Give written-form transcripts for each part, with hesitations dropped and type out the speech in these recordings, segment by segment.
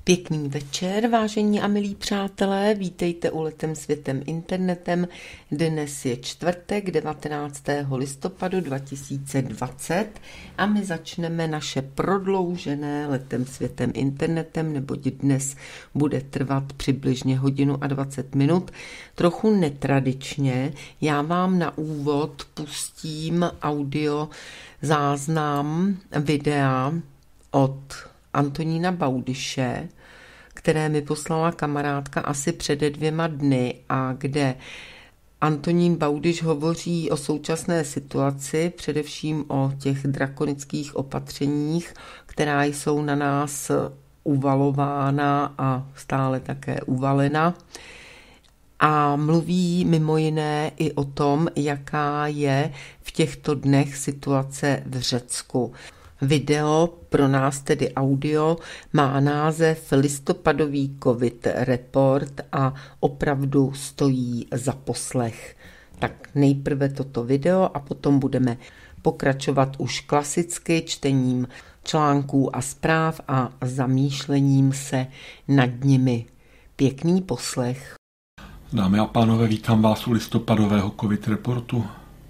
Pěkný večer, vážení a milí přátelé, vítejte u Letem světem internetem. Dnes je čtvrtek 19. listopadu 2020 a my začneme naše prodloužené Letem světem internetem, neboť dnes bude trvat přibližně 1:20 minut. Trochu netradičně, já vám na úvod pustím audio záznam videa od Antonína Baudyše, které mi poslala kamarádka asi před 2 dny a kde Antonín Baudyš hovoří o současné situaci, především o těch drakonických opatřeních, která jsou na nás uvalována a stále také uvalena. A mluví mimo jiné i o tom, jaká je v těchto dnech situace v Řecku. Video, pro nás tedy audio, má název Listopadový covid report a opravdu stojí za poslech. Tak nejprve toto video a potom budeme pokračovat už klasicky čtením článků a zpráv a zamýšlením se nad nimi. Pěkný poslech. Dámy a pánové, vítám vás u listopadového covid reportu.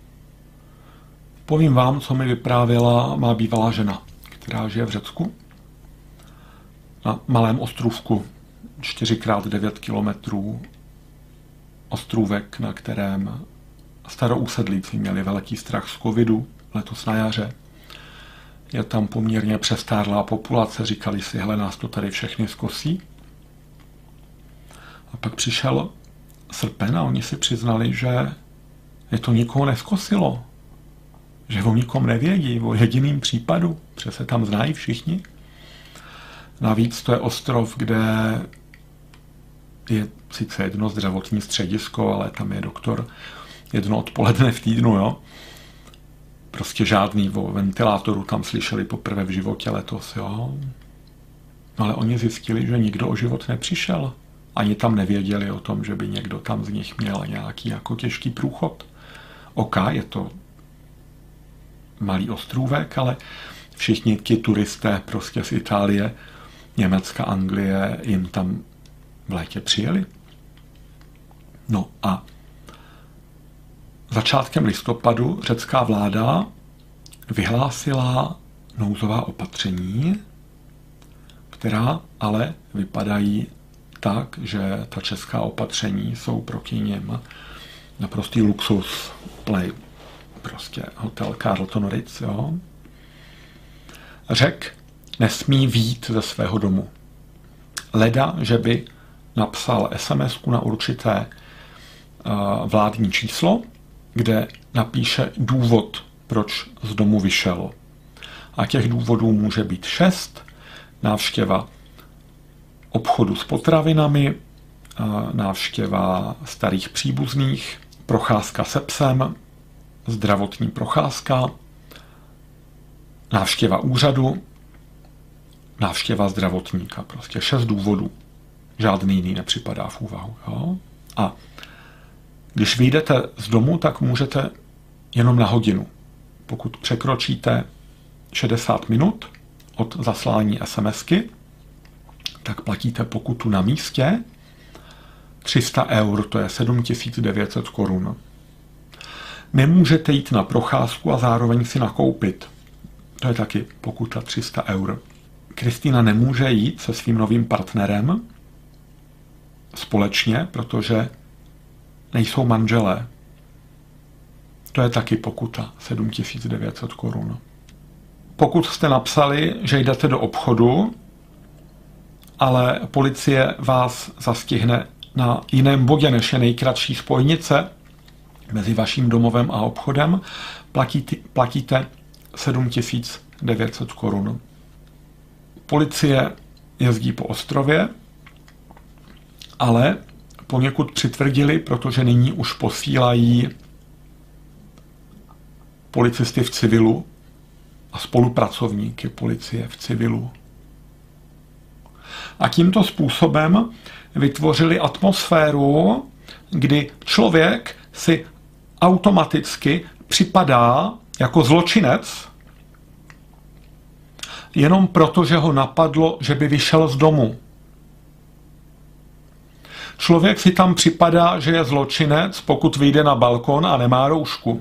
Povím vám, co mi vyprávěla má bývalá žena, která žije v Řecku. Na malém ostrůvku 4x9 kilometrů. Ostrůvek, na kterém starousedlíci měli velký strach z covidu letos na jaře. Je tam poměrně přestárlá populace, říkali si, hele, nás to tady všechny zkosí. A pak přišel srpen a oni si přiznali, že je to nikoho neskosilo. Že o nikom nevědí, o jediným případu, protože se tam znají všichni. Navíc to je ostrov, kde je sice jedno zdravotní středisko, ale tam je doktor jedno odpoledne v týdnu, jo. Prostě žádný o ventilátoru tam slyšeli poprvé v životě letos, jo. Ale oni zjistili, že nikdo o život nepřišel. Ani tam nevěděli o tom, že by někdo tam z nich měl nějaký jako těžký průchod. Je to malý ostrůvek, ale všichni ti turisté prostě z Itálie, Německa, Anglie jim tam v létě přijeli. No a začátkem listopadu řecká vláda vyhlásila nouzová opatření, která ale vypadají tak, že ta česká opatření jsou proti něm naprostý luxus, prostě hotel Carlton Ritz, jo. Řek nesmí vyjít ze svého domu. Leda, že by napsal SMS-ku na určité vládní číslo, kde napíše důvod, proč z domu vyšel. A těch důvodů může být 6. Návštěva obchodu s potravinami, návštěva starých příbuzných, procházka se psem, zdravotní procházka, návštěva úřadu, návštěva zdravotníka. Prostě 6 důvodů. Žádný jiný nepřipadá v úvahu. Jo? A když vyjdete z domu, tak můžete jenom na hodinu. Pokud překročíte 60 minut od zaslání SMSky, tak platíte pokutu na místě 300 eur, to je 7900 korun. Nemůžete jít na procházku a zároveň si nakoupit. To je taky pokuta 300 eur. Kristýna nemůže jít se svým novým partnerem společně, protože nejsou manželé. To je taky pokuta 7900 korun. Pokud jste napsali, že jdete do obchodu, ale policie vás zastihne na jiném bodě, než je nejkratší spojnice mezi vaším domovem a obchodem, platíte 7900 korun. Policie jezdí po ostrově, ale poněkud přitvrdili, protože nyní už posílají policisty v civilu a spolupracovníky policie v civilu. A tímto způsobem vytvořili atmosféru, kdy člověk si automaticky připadá jako zločinec, jenom proto, že ho napadlo, že by vyšel z domu. Člověk si tam připadá, že je zločinec, pokud vyjde na balkon a nemá roušku.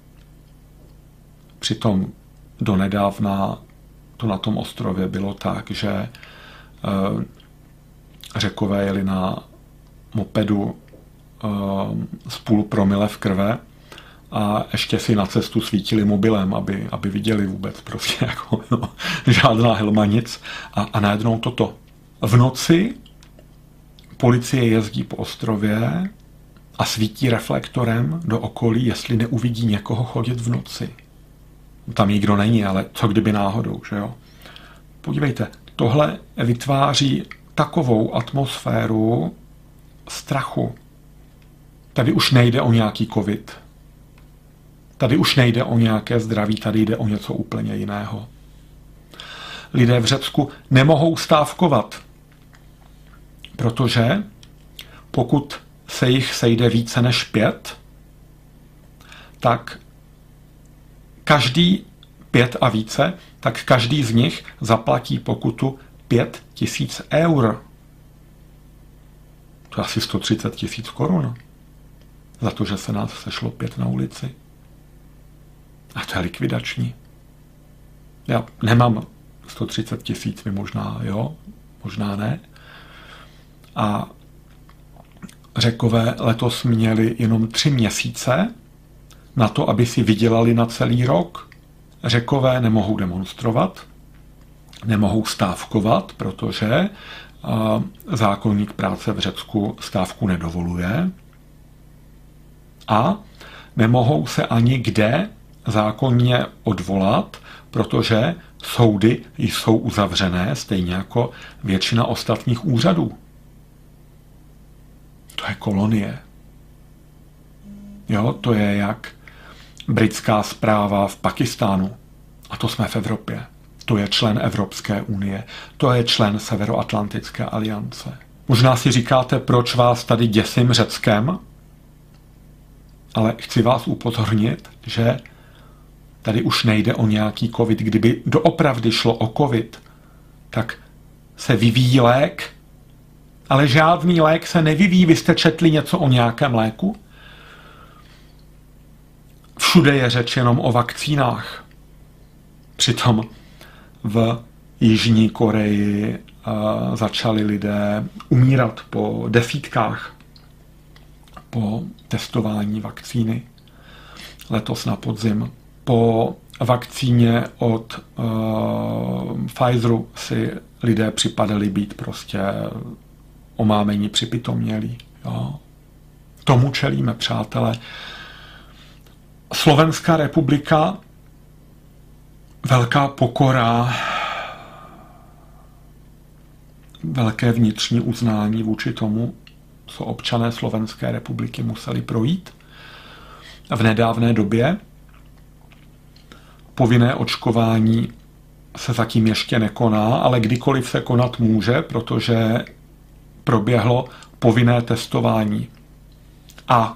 Přitom donedávna to na tom ostrově bylo tak, že Řekové jeli na mopedu z půl promile v krve a ještě si na cestu svítili mobilem, aby viděli vůbec prostě jako, no, žádná helma, nic. A najednou toto. V noci policie jezdí po ostrově a svítí reflektorem do okolí, jestli neuvidí někoho chodit v noci. Tam nikdo není, ale co kdyby náhodou, že jo? Podívejte, tohle vytváří takovou atmosféru strachu. Tady už nejde o nějaký covid. Tady už nejde o nějaké zdraví, tady jde o něco úplně jiného. Lidé v Řecku nemohou stávkovat, protože pokud se jich sejde více než 5, tak každý 5 a více, tak každý z nich zaplatí pokutu 5 000 eur. To je asi 130 000 korun. Za to, že se nás sešlo 5 na ulici. A to je likvidační. Já nemám 130 000, vy možná jo, možná ne. A Řekové letos měli jenom 3 měsíce na to, aby si vydělali na celý rok. Řekové nemohou demonstrovat, nemohou stávkovat, protože zákoník práce v Řecku stávku nedovoluje a nemohou se ani kde zákonně odvolat, protože soudy jsou uzavřené, stejně jako většina ostatních úřadů. To je kolonie. Jo, to je jak britská správa v Pakistánu. A to jsme v Evropě. To je člen Evropské unie. To je člen Severoatlantické aliance. Možná si říkáte, proč vás tady děsím Řeckem, ale chci vás upozornit, že tady už nejde o nějaký covid. Kdyby doopravdy šlo o covid, tak se vyvíjí lék, ale žádný lék se nevyvíjí. Vy jste četli něco o nějakém léku? Všude je řeč jenom o vakcínách. Přitom v Jižní Koreji začali lidé umírat po desítkách po testování vakcíny. Letos na podzim. Po vakcíně od Pfizeru si lidé připadali být prostě omámení, připitomělí. Jo. Tomu čelíme, přátelé. Slovenská republika, velká pokora, velké vnitřní uznání vůči tomu, co občané Slovenské republiky museli projít v nedávné době. Povinné očkování se zatím ještě nekoná, ale kdykoliv se konat může, protože proběhlo povinné testování. A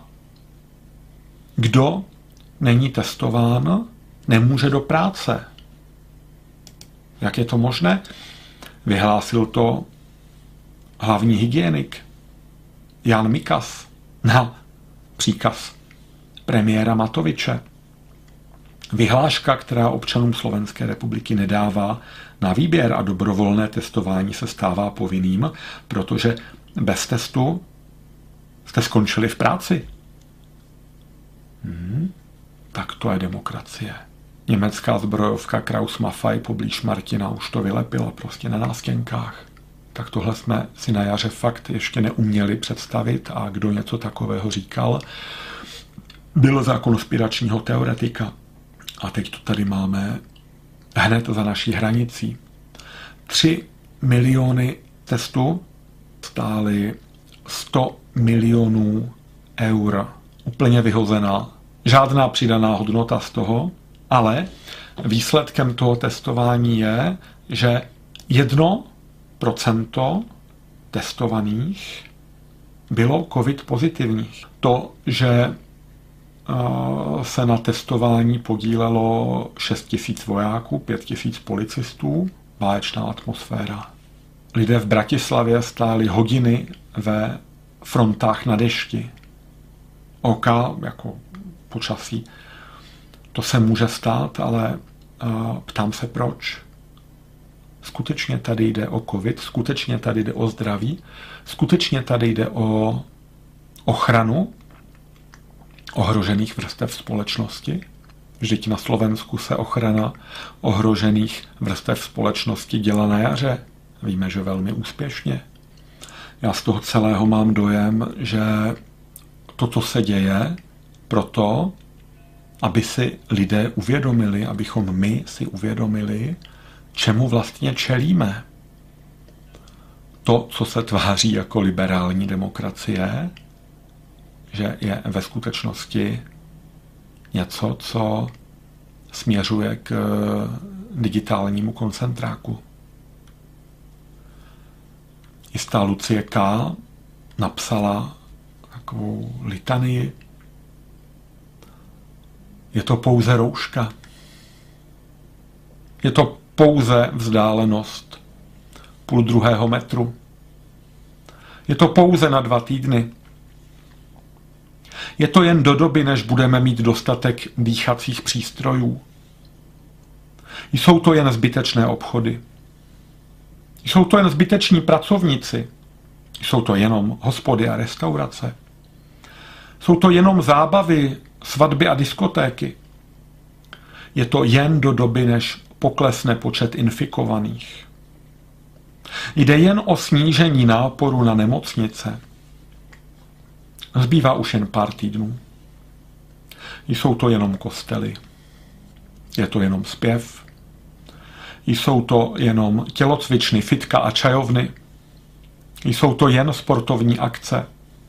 kdo není testován, nemůže do práce. Jak je to možné? Vyhlásil to hlavní hygienik Jan Mikas na příkaz premiéra Matoviče. Vyhláška, která občanům Slovenské republiky nedává na výběr a dobrovolné testování se stává povinným, protože bez testu jste skončili v práci. Tak to je demokracie. Německá zbrojovka Krauss-Maffei poblíž Martina už to vylepila prostě na nástěnkách. Tak tohle jsme si na jaře fakt ještě neuměli představit a kdo něco takového říkal, byl za konspiračního teoretika. A teď to tady máme hned za naší hranicí. 3 miliony testů stály 100 milionů eur. Úplně vyhozená. Žádná přidaná hodnota z toho, ale výsledkem toho testování je, že 1% testovaných bylo covid pozitivních. To, že se na testování podílelo 6 000 vojáků, 5 000 policistů, válečná atmosféra. Lidé v Bratislavě stáli hodiny ve frontách na dešti. OK, jako počasí. To se může stát, ale ptám se proč. Skutečně tady jde o covid, skutečně tady jde o zdraví, skutečně tady jde o ochranu ohrožených vrstev společnosti. Vždyť na Slovensku se ochrana ohrožených vrstev společnosti dělá na jaře. Víme, že velmi úspěšně. Já z toho celého mám dojem, že toto se děje proto, aby si lidé uvědomili, abychom my si uvědomili, čemu vlastně čelíme. To, co se tváří jako liberální demokracie, že je ve skutečnosti něco, co směřuje k digitálnímu koncentráku. Jistá Lucie K. napsala takovou litanii. Je to pouze rouška. Je to pouze vzdálenost 0,5 metru. Je to pouze na 2 týdny. Je to jen do doby, než budeme mít dostatek dýchacích přístrojů. Jsou to jen zbytečné obchody. Jsou to jen zbyteční pracovníci. Jsou to jenom hospody a restaurace. Jsou to jenom zábavy, svatby a diskotéky. Je to jen do doby, než poklesne počet infikovaných. Jde jen o snížení náporu na nemocnice. Zbývá už jen pár týdnů. Jsou to jenom kostely. Je to jenom zpěv. Jsou to jenom tělocvičny, fitka a čajovny. Jsou to jen sportovní akce.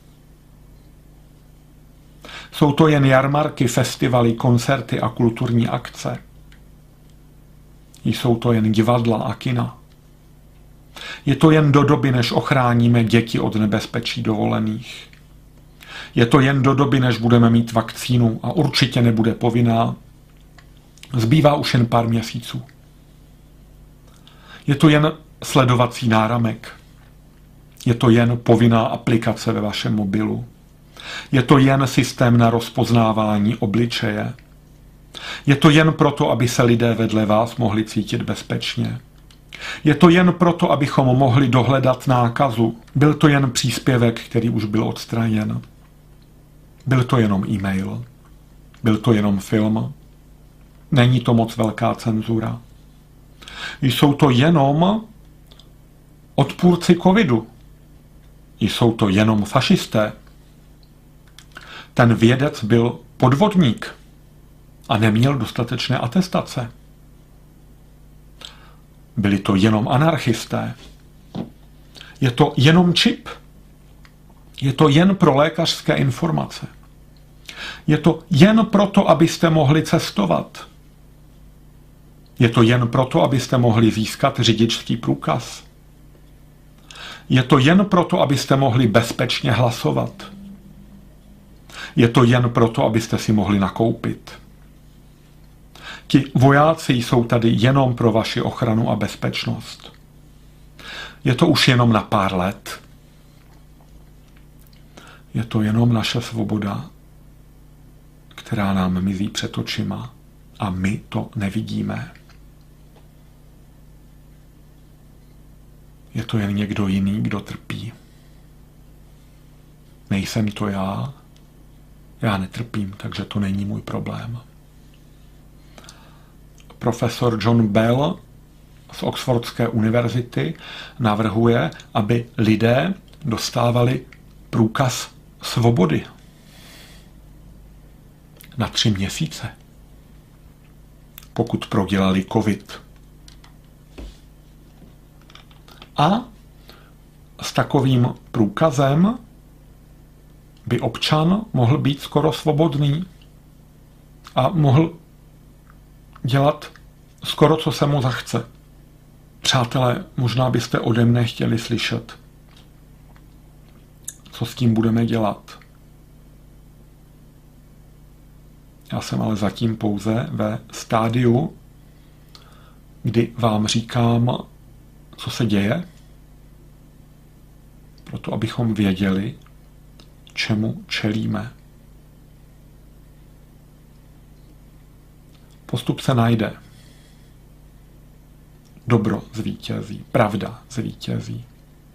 Jsou to jen jarmarky, festivaly, koncerty a kulturní akce. Jsou to jen divadla a kina. Je to jen do doby, než ochráníme děti od nebezpečí dovolených. Je to jen do doby, než budeme mít vakcínu a určitě nebude povinná. Zbývá už jen pár měsíců. Je to jen sledovací náramek. Je to jen povinná aplikace ve vašem mobilu. Je to jen systém na rozpoznávání obličeje. Je to jen proto, aby se lidé vedle vás mohli cítit bezpečně. Je to jen proto, abychom mohli dohledat nákazu. Byl to jen příspěvek, který už byl odstraněn. Byl to jenom e-mail. Byl to jenom film. Není to moc velká cenzura. Jsou to jenom odpůrci covidu. Jsou to jenom fašisté. Ten vědec byl podvodník a neměl dostatečné atestace. Byli to jenom anarchisté. Je to jenom čip. Je to jen pro lékařské informace. Je to jen proto, abyste mohli cestovat. Je to jen proto, abyste mohli získat řidičský průkaz. Je to jen proto, abyste mohli bezpečně hlasovat. Je to jen proto, abyste si mohli nakoupit. Ti vojáci jsou tady jenom pro vaši ochranu a bezpečnost. Je to už jenom na pár let. Je to jenom naše svoboda, která nám mizí před očima a my to nevidíme. Je to jen někdo jiný, kdo trpí. Nejsem to já. Já netrpím, takže to není můj problém. Profesor John Bell z Oxfordské univerzity navrhuje, aby lidé dostávali průkaz svobody na 3 měsíce, pokud prodělali covid. A s takovým průkazem by občan mohl být skoro svobodný a mohl dělat skoro, co se mu zachce. Přátelé, možná byste ode mne chtěli slyšet, co s tím budeme dělat. Já jsem ale zatím pouze ve stádiu, kdy vám říkám, co se děje, proto abychom věděli, čemu čelíme. Postup se najde. Dobro zvítězí, pravda zvítězí.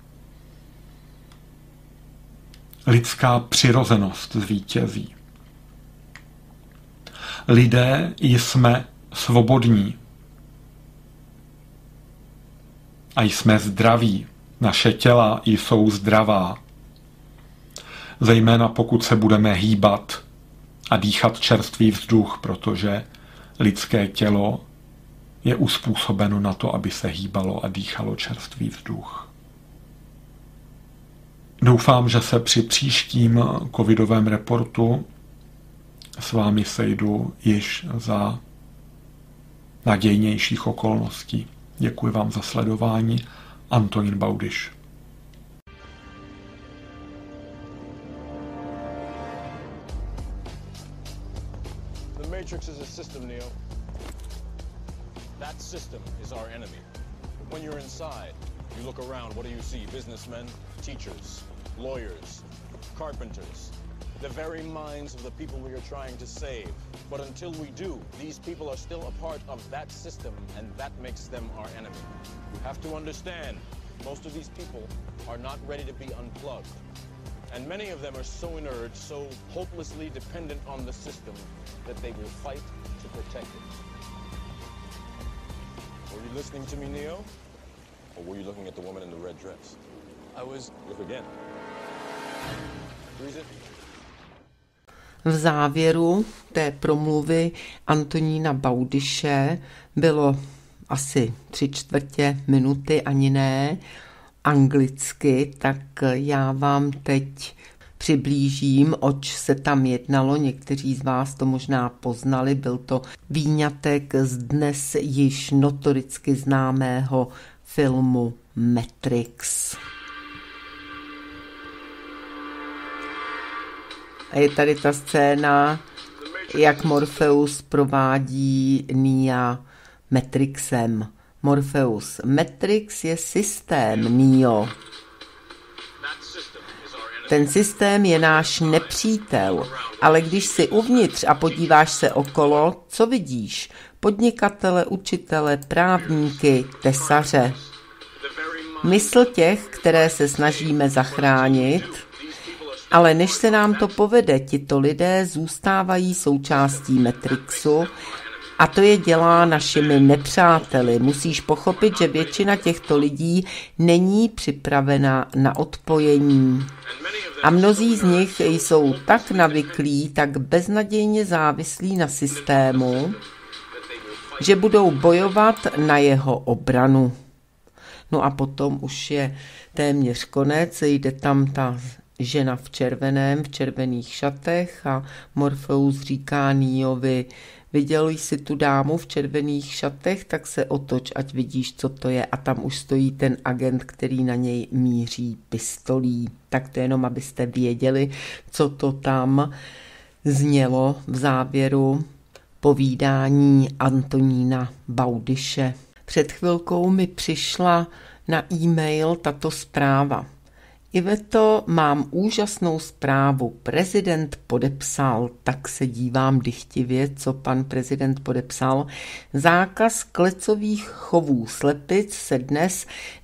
Lidská přirozenost zvítězí. Lidé jsme svobodní a jsme zdraví. Naše těla jsou zdravá. Zejména pokud se budeme hýbat a dýchat čerstvý vzduch, protože lidské tělo je uspůsobeno na to, aby se hýbalo a dýchalo čerstvý vzduch. Doufám, že se při příštím covidovém reportu s vámi sejdu již za nadějnějších okolností. Děkuji vám za sledování. Antonín Baudyš. The Matrix is a system, Neo. That system is our enemy. When you're inside, you look around, what do you see? Businessmen, teachers, lawyers, carpenters. The very minds of the people we are trying to save. But until we do, these people are still a part of that system, and that makes them our enemy. You have to understand, most of these people are not ready to be unplugged. And many of them are so inert, so hopelessly dependent on the system, that they will fight to protect it. Were you listening to me, Neo? Or were you looking at the woman in the red dress? I was... Look again. Freeze it. V závěru té promluvy Antonína Baudyše bylo asi 3/4 minuty, ani ne, anglicky, tak já vám teď přiblížím, oč se tam jednalo. Někteří z vás to možná poznali, byl to výňatek z dnes již notoricky známého filmu Matrix. A je tady ta scéna, jak Morpheus provádí Nea Matrixem. Morpheus. Matrix je systém, Neo. Ten systém je náš nepřítel, ale když jsi uvnitř a podíváš se okolo, co vidíš? Podnikatele, učitele, právníky, tesaře. Mysl těch, které se snažíme zachránit, ale než se nám to povede, tito lidé zůstávají součástí Matrixu a to je dělá našimi nepřáteli. Musíš pochopit, že většina těchto lidí není připravena na odpojení. A mnozí z nich jsou tak navyklí, tak beznadějně závislí na systému, že budou bojovat na jeho obranu. No a potom už je téměř konec, jde tam ta žena v červeném, v červených šatech a Morpheus říká Neovi, viděl jsi tu dámu v červených šatech, tak se otoč, ať vidíš, co to je. A tam už stojí ten agent, který na něj míří pistolí. Tak to jenom, abyste věděli, co to tam znělo v závěru povídání Antonína Baudyše. Před chvilkou mi přišla na e-mail tato zpráva. Iveto, mám úžasnou zprávu. Prezident podepsal, tak se dívám dychtivě, co pan prezident podepsal. Zákaz klecových chovů slepic se dnes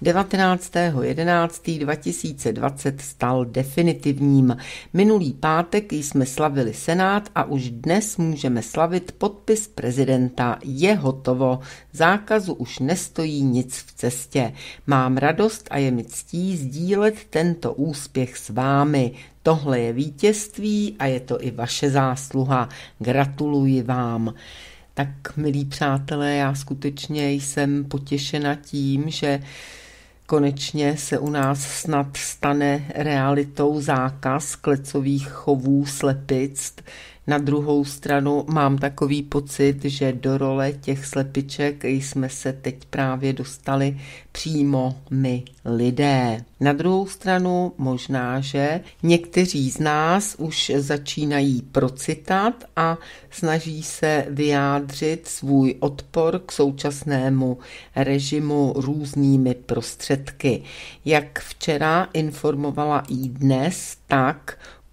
19.11.2020 stal definitivním. Minulý pátek jsme slavili Senát a už dnes můžeme slavit podpis prezidenta. Je hotovo. Zákazu už nestojí nic v cestě. Mám radost a je mi ctí sdílet tento úspěch s vámi. Tohle je vítězství a je to i vaše zásluha. Gratuluji vám. Tak, milí přátelé, já skutečně jsem potěšena tím, že konečně se u nás snad stane realitou zákaz klecových chovů slepic. Na druhou stranu mám takový pocit, že do role těch slepiček jsme se teď právě dostali přímo my lidé. Na druhou stranu možná, že někteří z nás už začínají procitat a snaží se vyjádřit svůj odpor k současnému režimu různými prostředky. Jak včera informovala iDnes, tak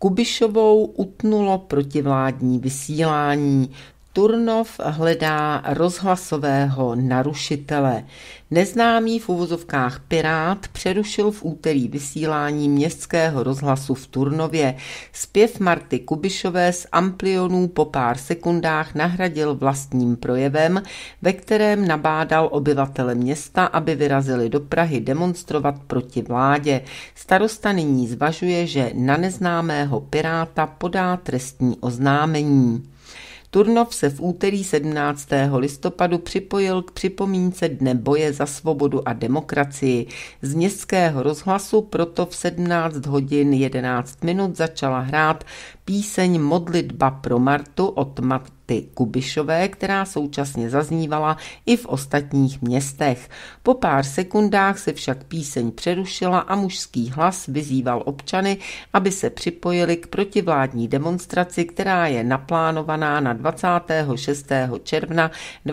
Kubišovou utnulo protivládní vysílání. Turnov hledá rozhlasového narušitele. Neznámý v uvozovkách pirát přerušil v úterý vysílání městského rozhlasu v Turnově. Zpěv Marty Kubišové z amplionů po pár sekundách nahradil vlastním projevem, ve kterém nabádal obyvatele města, aby vyrazili do Prahy demonstrovat proti vládě. Starosta nyní zvažuje, že na neznámého piráta podá trestní oznámení. Turnov se v úterý 17. listopadu připojil k připomínce Dne boje za svobodu a demokracii. Z městského rozhlasu proto v 17 hodin 11 minut začala hrát píseň Modlitba pro Martu od Marty Kubišové, která současně zaznívala i v ostatních městech. Po pár sekundách se však píseň přerušila a mužský hlas vyzýval občany, aby se připojili k protivládní demonstraci, která je naplánovaná na 26. června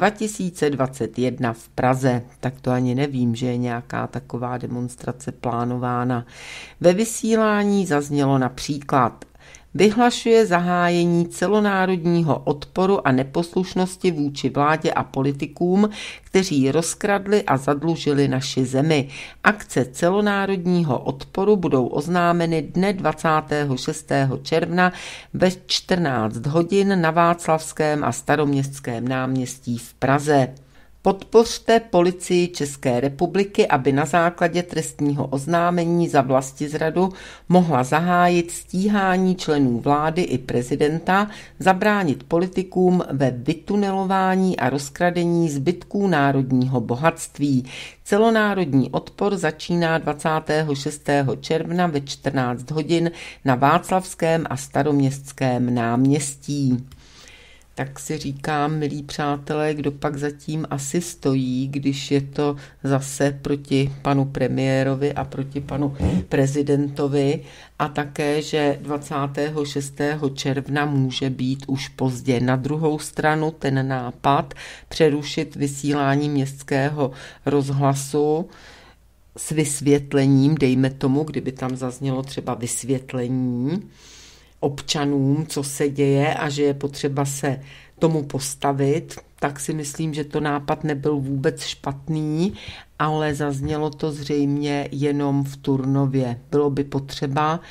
2021 v Praze. Tak to ani nevím, že je nějaká taková demonstrace plánována. Ve vysílání zaznělo například: vyhlašuje zahájení celonárodního odporu a neposlušnosti vůči vládě a politikům, kteří rozkradli a zadlužili naši zemi. Akce celonárodního odporu budou oznámeny dne 26. června ve 14 hodin na Václavském a Staroměstském náměstí v Praze. Podpořte Policii České republiky, aby na základě trestního oznámení za vlastizradu mohla zahájit stíhání členů vlády i prezidenta, zabránit politikům ve vytunelování a rozkradení zbytků národního bohatství. Celonárodní odpor začíná 26. června ve 14 hodin na Václavském a Staroměstském náměstí. Tak si říkám, milí přátelé, kdo pak zatím asi stojí, když je to zase proti panu premiérovi a proti panu prezidentovi, a také, že 26. června může být už pozdě. Na druhou stranu ten nápad přerušit vysílání městského rozhlasu s vysvětlením, dejme tomu, kdyby tam zaznělo třeba vysvětlení občanům, co se děje a že je potřeba se tomu postavit, tak si myslím, že to nápad nebyl vůbec špatný, ale zaznělo to zřejmě jenom v Turnově. Bylo by potřeba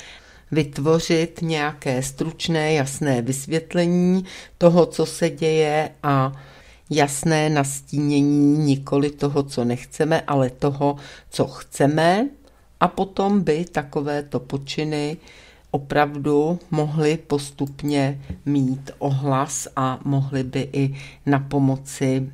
vytvořit nějaké stručné, jasné vysvětlení toho, co se děje, a jasné nastínění nikoli toho, co nechceme, ale toho, co chceme, a potom by takovéto počiny opravdu mohli postupně mít ohlas a mohli by i na pomoci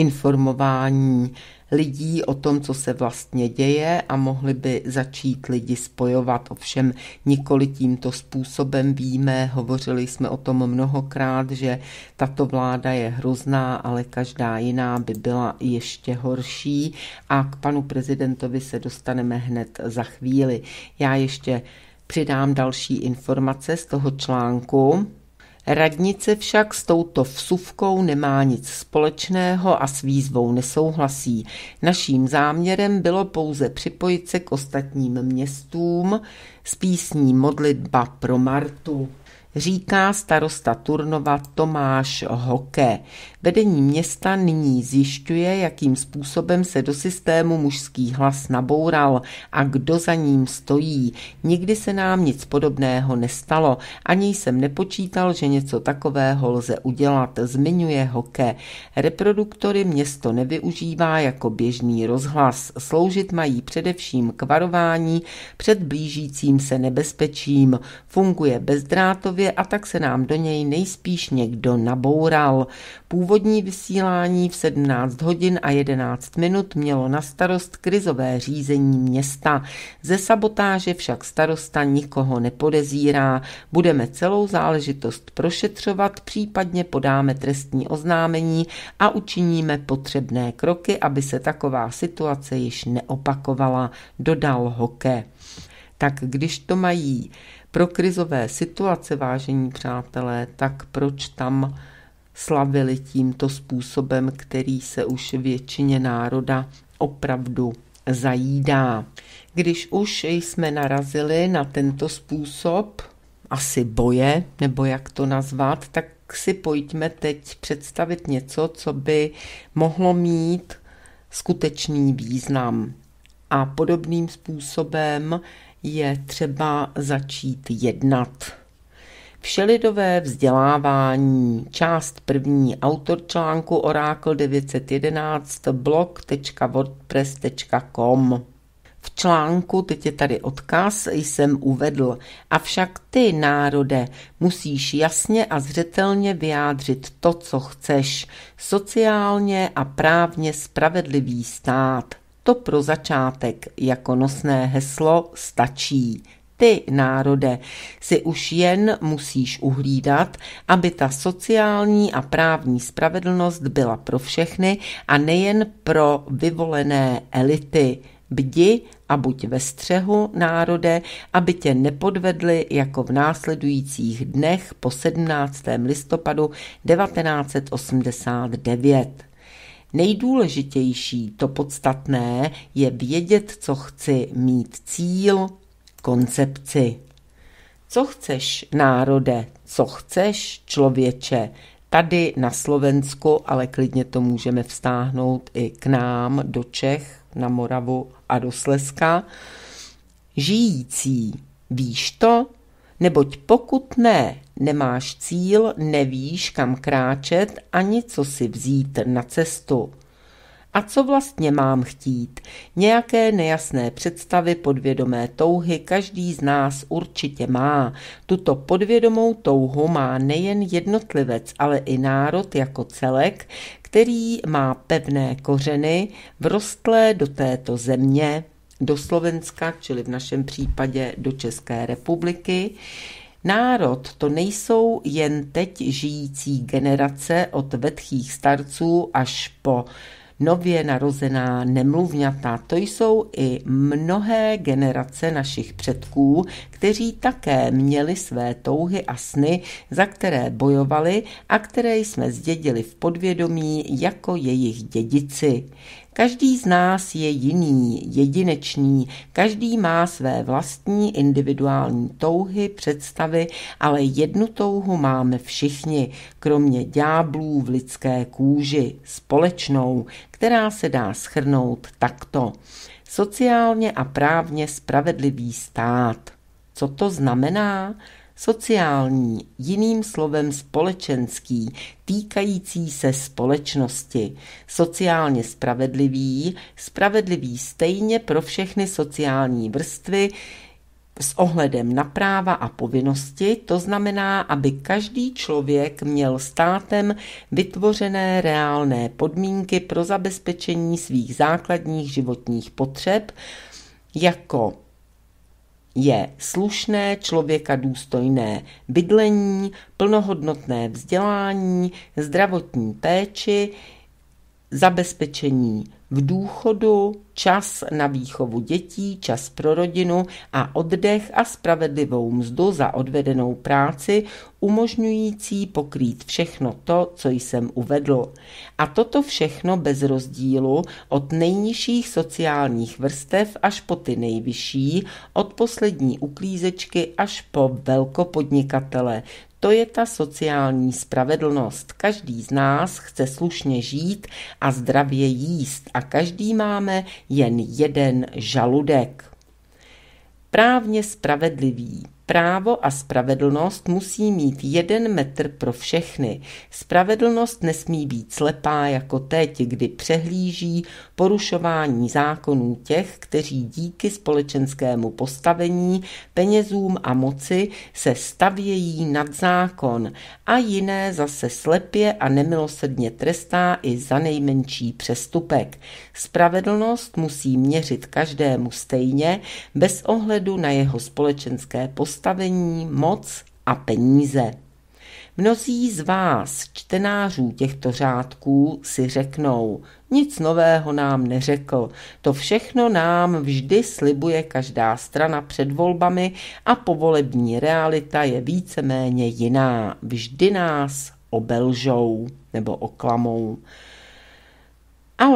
informování lidí o tom, co se vlastně děje, a mohli by začít lidi spojovat. Ovšem nikoli tímto způsobem. Víme, hovořili jsme o tom mnohokrát, že tato vláda je hrozná, ale každá jiná by byla ještě horší, a k panu prezidentovi se dostaneme hned za chvíli. Já ještě přidám další informace z toho článku. Radnice však s touto vsuvkou nemá nic společného a s výzvou nesouhlasí. Naším záměrem bylo pouze připojit se k ostatním městům s písní Modlitba pro Martu, říká starosta Turnova Tomáš Hoke. Vedení města nyní zjišťuje, jakým způsobem se do systému mužský hlas naboural a kdo za ním stojí. Nikdy se nám nic podobného nestalo, ani jsem nepočítal, že něco takového lze udělat, zmiňuje Hoke. Reproduktory město nevyužívá jako běžný rozhlas. Sloužit mají především k varování před blížícím se nebezpečím. Funguje bezdrátově, a tak se nám do něj nejspíš někdo naboural. Původní vysílání v 17 hodin a 11 minut mělo na starost krizové řízení města. Ze sabotáže však starosta nikoho nepodezírá. Budeme celou záležitost prošetřovat, případně podáme trestní oznámení a učiníme potřebné kroky, aby se taková situace již neopakovala, dodal Hoke. Tak když to mají pro krizové situace, vážení přátelé, tak proč tam slavili tímto způsobem, který se už většině národa opravdu zajídá. Když už jsme narazili na tento způsob asi boje, nebo jak to nazvat, tak si pojďme teď představit něco, co by mohlo mít skutečný význam. A podobným způsobem je třeba začít jednat. Všelidové vzdělávání, část první, autor článku Oracle 911, blog.wordpress.com. V článku, teď je tady odkaz, jsem uvedl, avšak ty, národe, musíš jasně a zřetelně vyjádřit to, co chceš, sociálně a právně spravedlivý stát. To pro začátek jako nosné heslo stačí. Ty, národe, si už jen musíš uhlídat, aby ta sociální a právní spravedlnost byla pro všechny a nejen pro vyvolené elity. Bdi a buď ve střehu, národe, aby tě nepodvedli jako v následujících dnech po 17. listopadu 1989. Nejdůležitější, to podstatné, je vědět, co chci, mít cíl, koncepci. Co chceš, národe, co chceš, člověče, tady na Slovensku, ale klidně to můžeme vztáhnout i k nám do Čech, na Moravu a do Slezska. Žijící, víš to? Neboť pokud nemáš cíl, nevíš, kam kráčet, ani co si vzít na cestu. A co vlastně mám chtít? Nějaké nejasné představy, podvědomé touhy každý z nás určitě má. Tuto podvědomou touhu má nejen jednotlivec, ale i národ jako celek, který má pevné kořeny, vrostlé do této země, do Slovenska, čili v našem případě do České republiky. Národ to nejsou jen teď žijící generace od vetchých starců až po nově narozená nemluvňata. To jsou i mnohé generace našich předků, kteří také měli své touhy a sny, za které bojovali a které jsme zdědili v podvědomí jako jejich dědici. Každý z nás je jiný, jedinečný, každý má své vlastní individuální touhy, představy, ale jednu touhu máme všichni, kromě ďáblů v lidské kůži, společnou, která se dá shrnout takto. Sociálně a právně spravedlivý stát. Co to znamená? Sociální, jiným slovem společenský, týkající se společnosti, sociálně spravedlivý, spravedlivý stejně pro všechny sociální vrstvy s ohledem na práva a povinnosti, to znamená, aby každý člověk měl státem vytvořené reálné podmínky pro zabezpečení svých základních životních potřeb, jako je slušné, člověka důstojné bydlení, plnohodnotné vzdělání, zdravotní péči, zabezpečení v důchodu, čas na výchovu dětí, čas pro rodinu a oddech a spravedlivou mzdu za odvedenou práci, umožňující pokrýt všechno to, co jsem uvedl. A toto všechno bez rozdílu od nejnižších sociálních vrstev až po ty nejvyšší, od poslední uklízečky až po velkopodnikatele. To je ta sociální spravedlnost. Každý z nás chce slušně žít a zdravě jíst a každý máme jen jeden žaludek. Právně spravedlivý. Právo a spravedlnost musí mít 1 metr pro všechny. Spravedlnost nesmí být slepá jako teď, kdy přehlíží porušování zákonů těch, kteří díky společenskému postavení, penězům a moci se stavějí nad zákon a jiné zase slepě a nemilosrdně trestá i za nejmenší přestupek. Spravedlnost musí měřit každému stejně, bez ohledu na jeho společenské postavení, moc a peníze. Mnozí z vás, čtenářů těchto řádků, si řeknou, nic nového nám neřekl, to všechno nám vždy slibuje každá strana před volbami a povolební realita je víceméně jiná, vždy nás obelžou nebo oklamou. Ale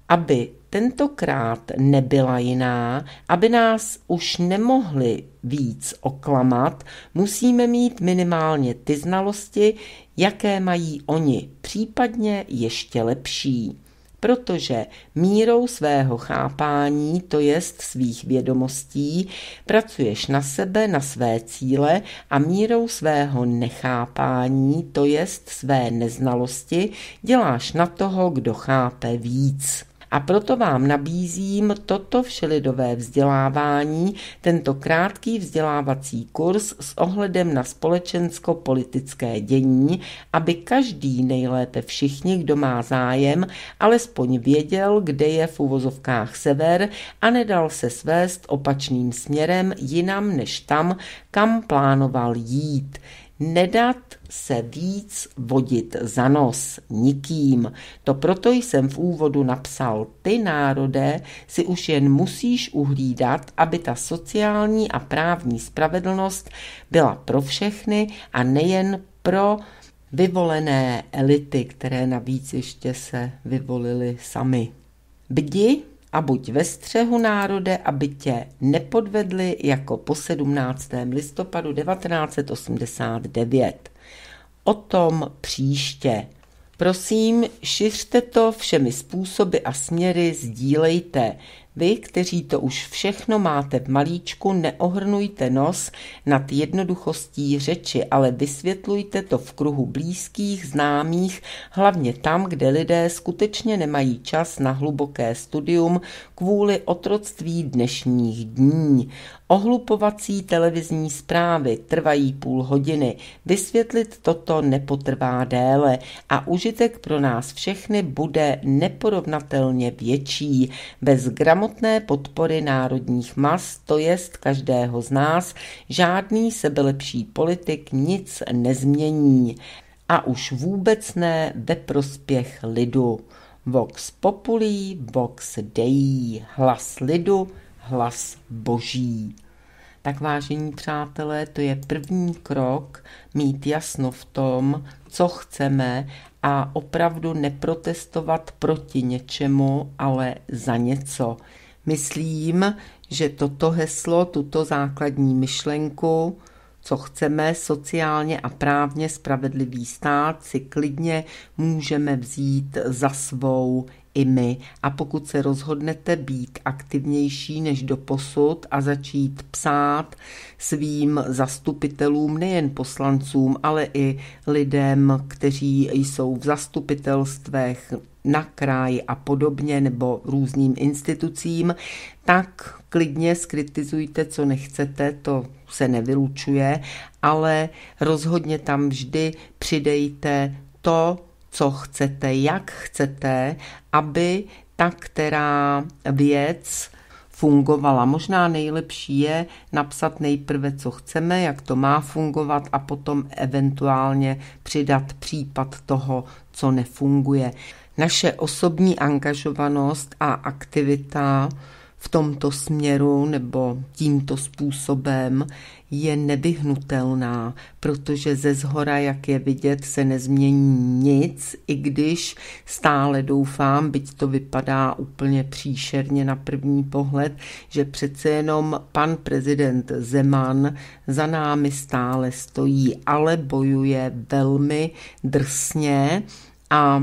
aby tentokrát nebyla jiná, aby nás už nemohli víc oklamat, musíme mít minimálně ty znalosti, jaké mají oni, případně ještě lepší. Protože mírou svého chápání, to jest svých vědomostí, pracuješ na sebe, na své cíle a mírou svého nechápání, to jest své neznalosti, děláš na toho, kdo chápe víc. A proto vám nabízím toto všelidové vzdělávání, tento krátký vzdělávací kurz s ohledem na společensko-politické dění, aby každý, nejlépe všichni, kdo má zájem, alespoň věděl, kde je v uvozovkách sever a nedal se svést opačným směrem jinam než tam, kam plánoval jít. Nedat se víc vodit za nos nikým. To proto jsem v úvodu napsal: ty, národe, si už jen musíš uhlídat, aby ta sociální a právní spravedlnost byla pro všechny a nejen pro vyvolené elity, které navíc ještě se vyvolily sami. Bdi a buď ve střehu, národe, aby tě nepodvedli jako po 17. listopadu 1989. O tom příště. Prosím, šiřte to všemi způsoby a směry, sdílejte. Vy, kteří to už všechno máte v malíčku, neohrnujte nos nad jednoduchostí řeči, ale vysvětlujte to v kruhu blízkých, známých, hlavně tam, kde lidé skutečně nemají čas na hluboké studium kvůli otroctví dnešních dní. Ohlupovací televizní zprávy trvají půl hodiny. Vysvětlit toto nepotrvá déle a užitek pro nás všechny bude neporovnatelně větší. Bez gramotné podpory národních mas, to jest každého z nás, žádný sebelepší politik nic nezmění. A už vůbec ne ve prospěch lidu. Vox populi, vox dei, hlas lidu, hlas boží. Tak, vážení přátelé, to je první krok, mít jasno v tom, co chceme a opravdu neprotestovat proti něčemu, ale za něco. Myslím, že toto heslo, tuto základní myšlenku, co chceme, sociálně a právně spravedlivý stát, si klidně můžeme vzít za svou i my. A pokud se rozhodnete být aktivnější než doposud a začít psát svým zastupitelům, nejen poslancům, ale i lidem, kteří jsou v zastupitelstvech na kraji a podobně, nebo různým institucím, tak klidně skritizujte, co nechcete, to se nevylučuje, ale rozhodně tam vždy přidejte to, co chcete, jak chcete, aby ta která věc fungovala. Možná nejlepší je napsat nejprve, co chceme, jak to má fungovat a potom eventuálně přidat případ toho, co nefunguje. Naše osobní angažovanost a aktivita v tomto směru nebo tímto způsobem je nevyhnutelná, protože ze zhora, jak je vidět, se nezmění nic, i když stále doufám, byť to vypadá úplně příšerně na první pohled, že přece jenom pan prezident Zeman za námi stále stojí, ale bojuje velmi drsně a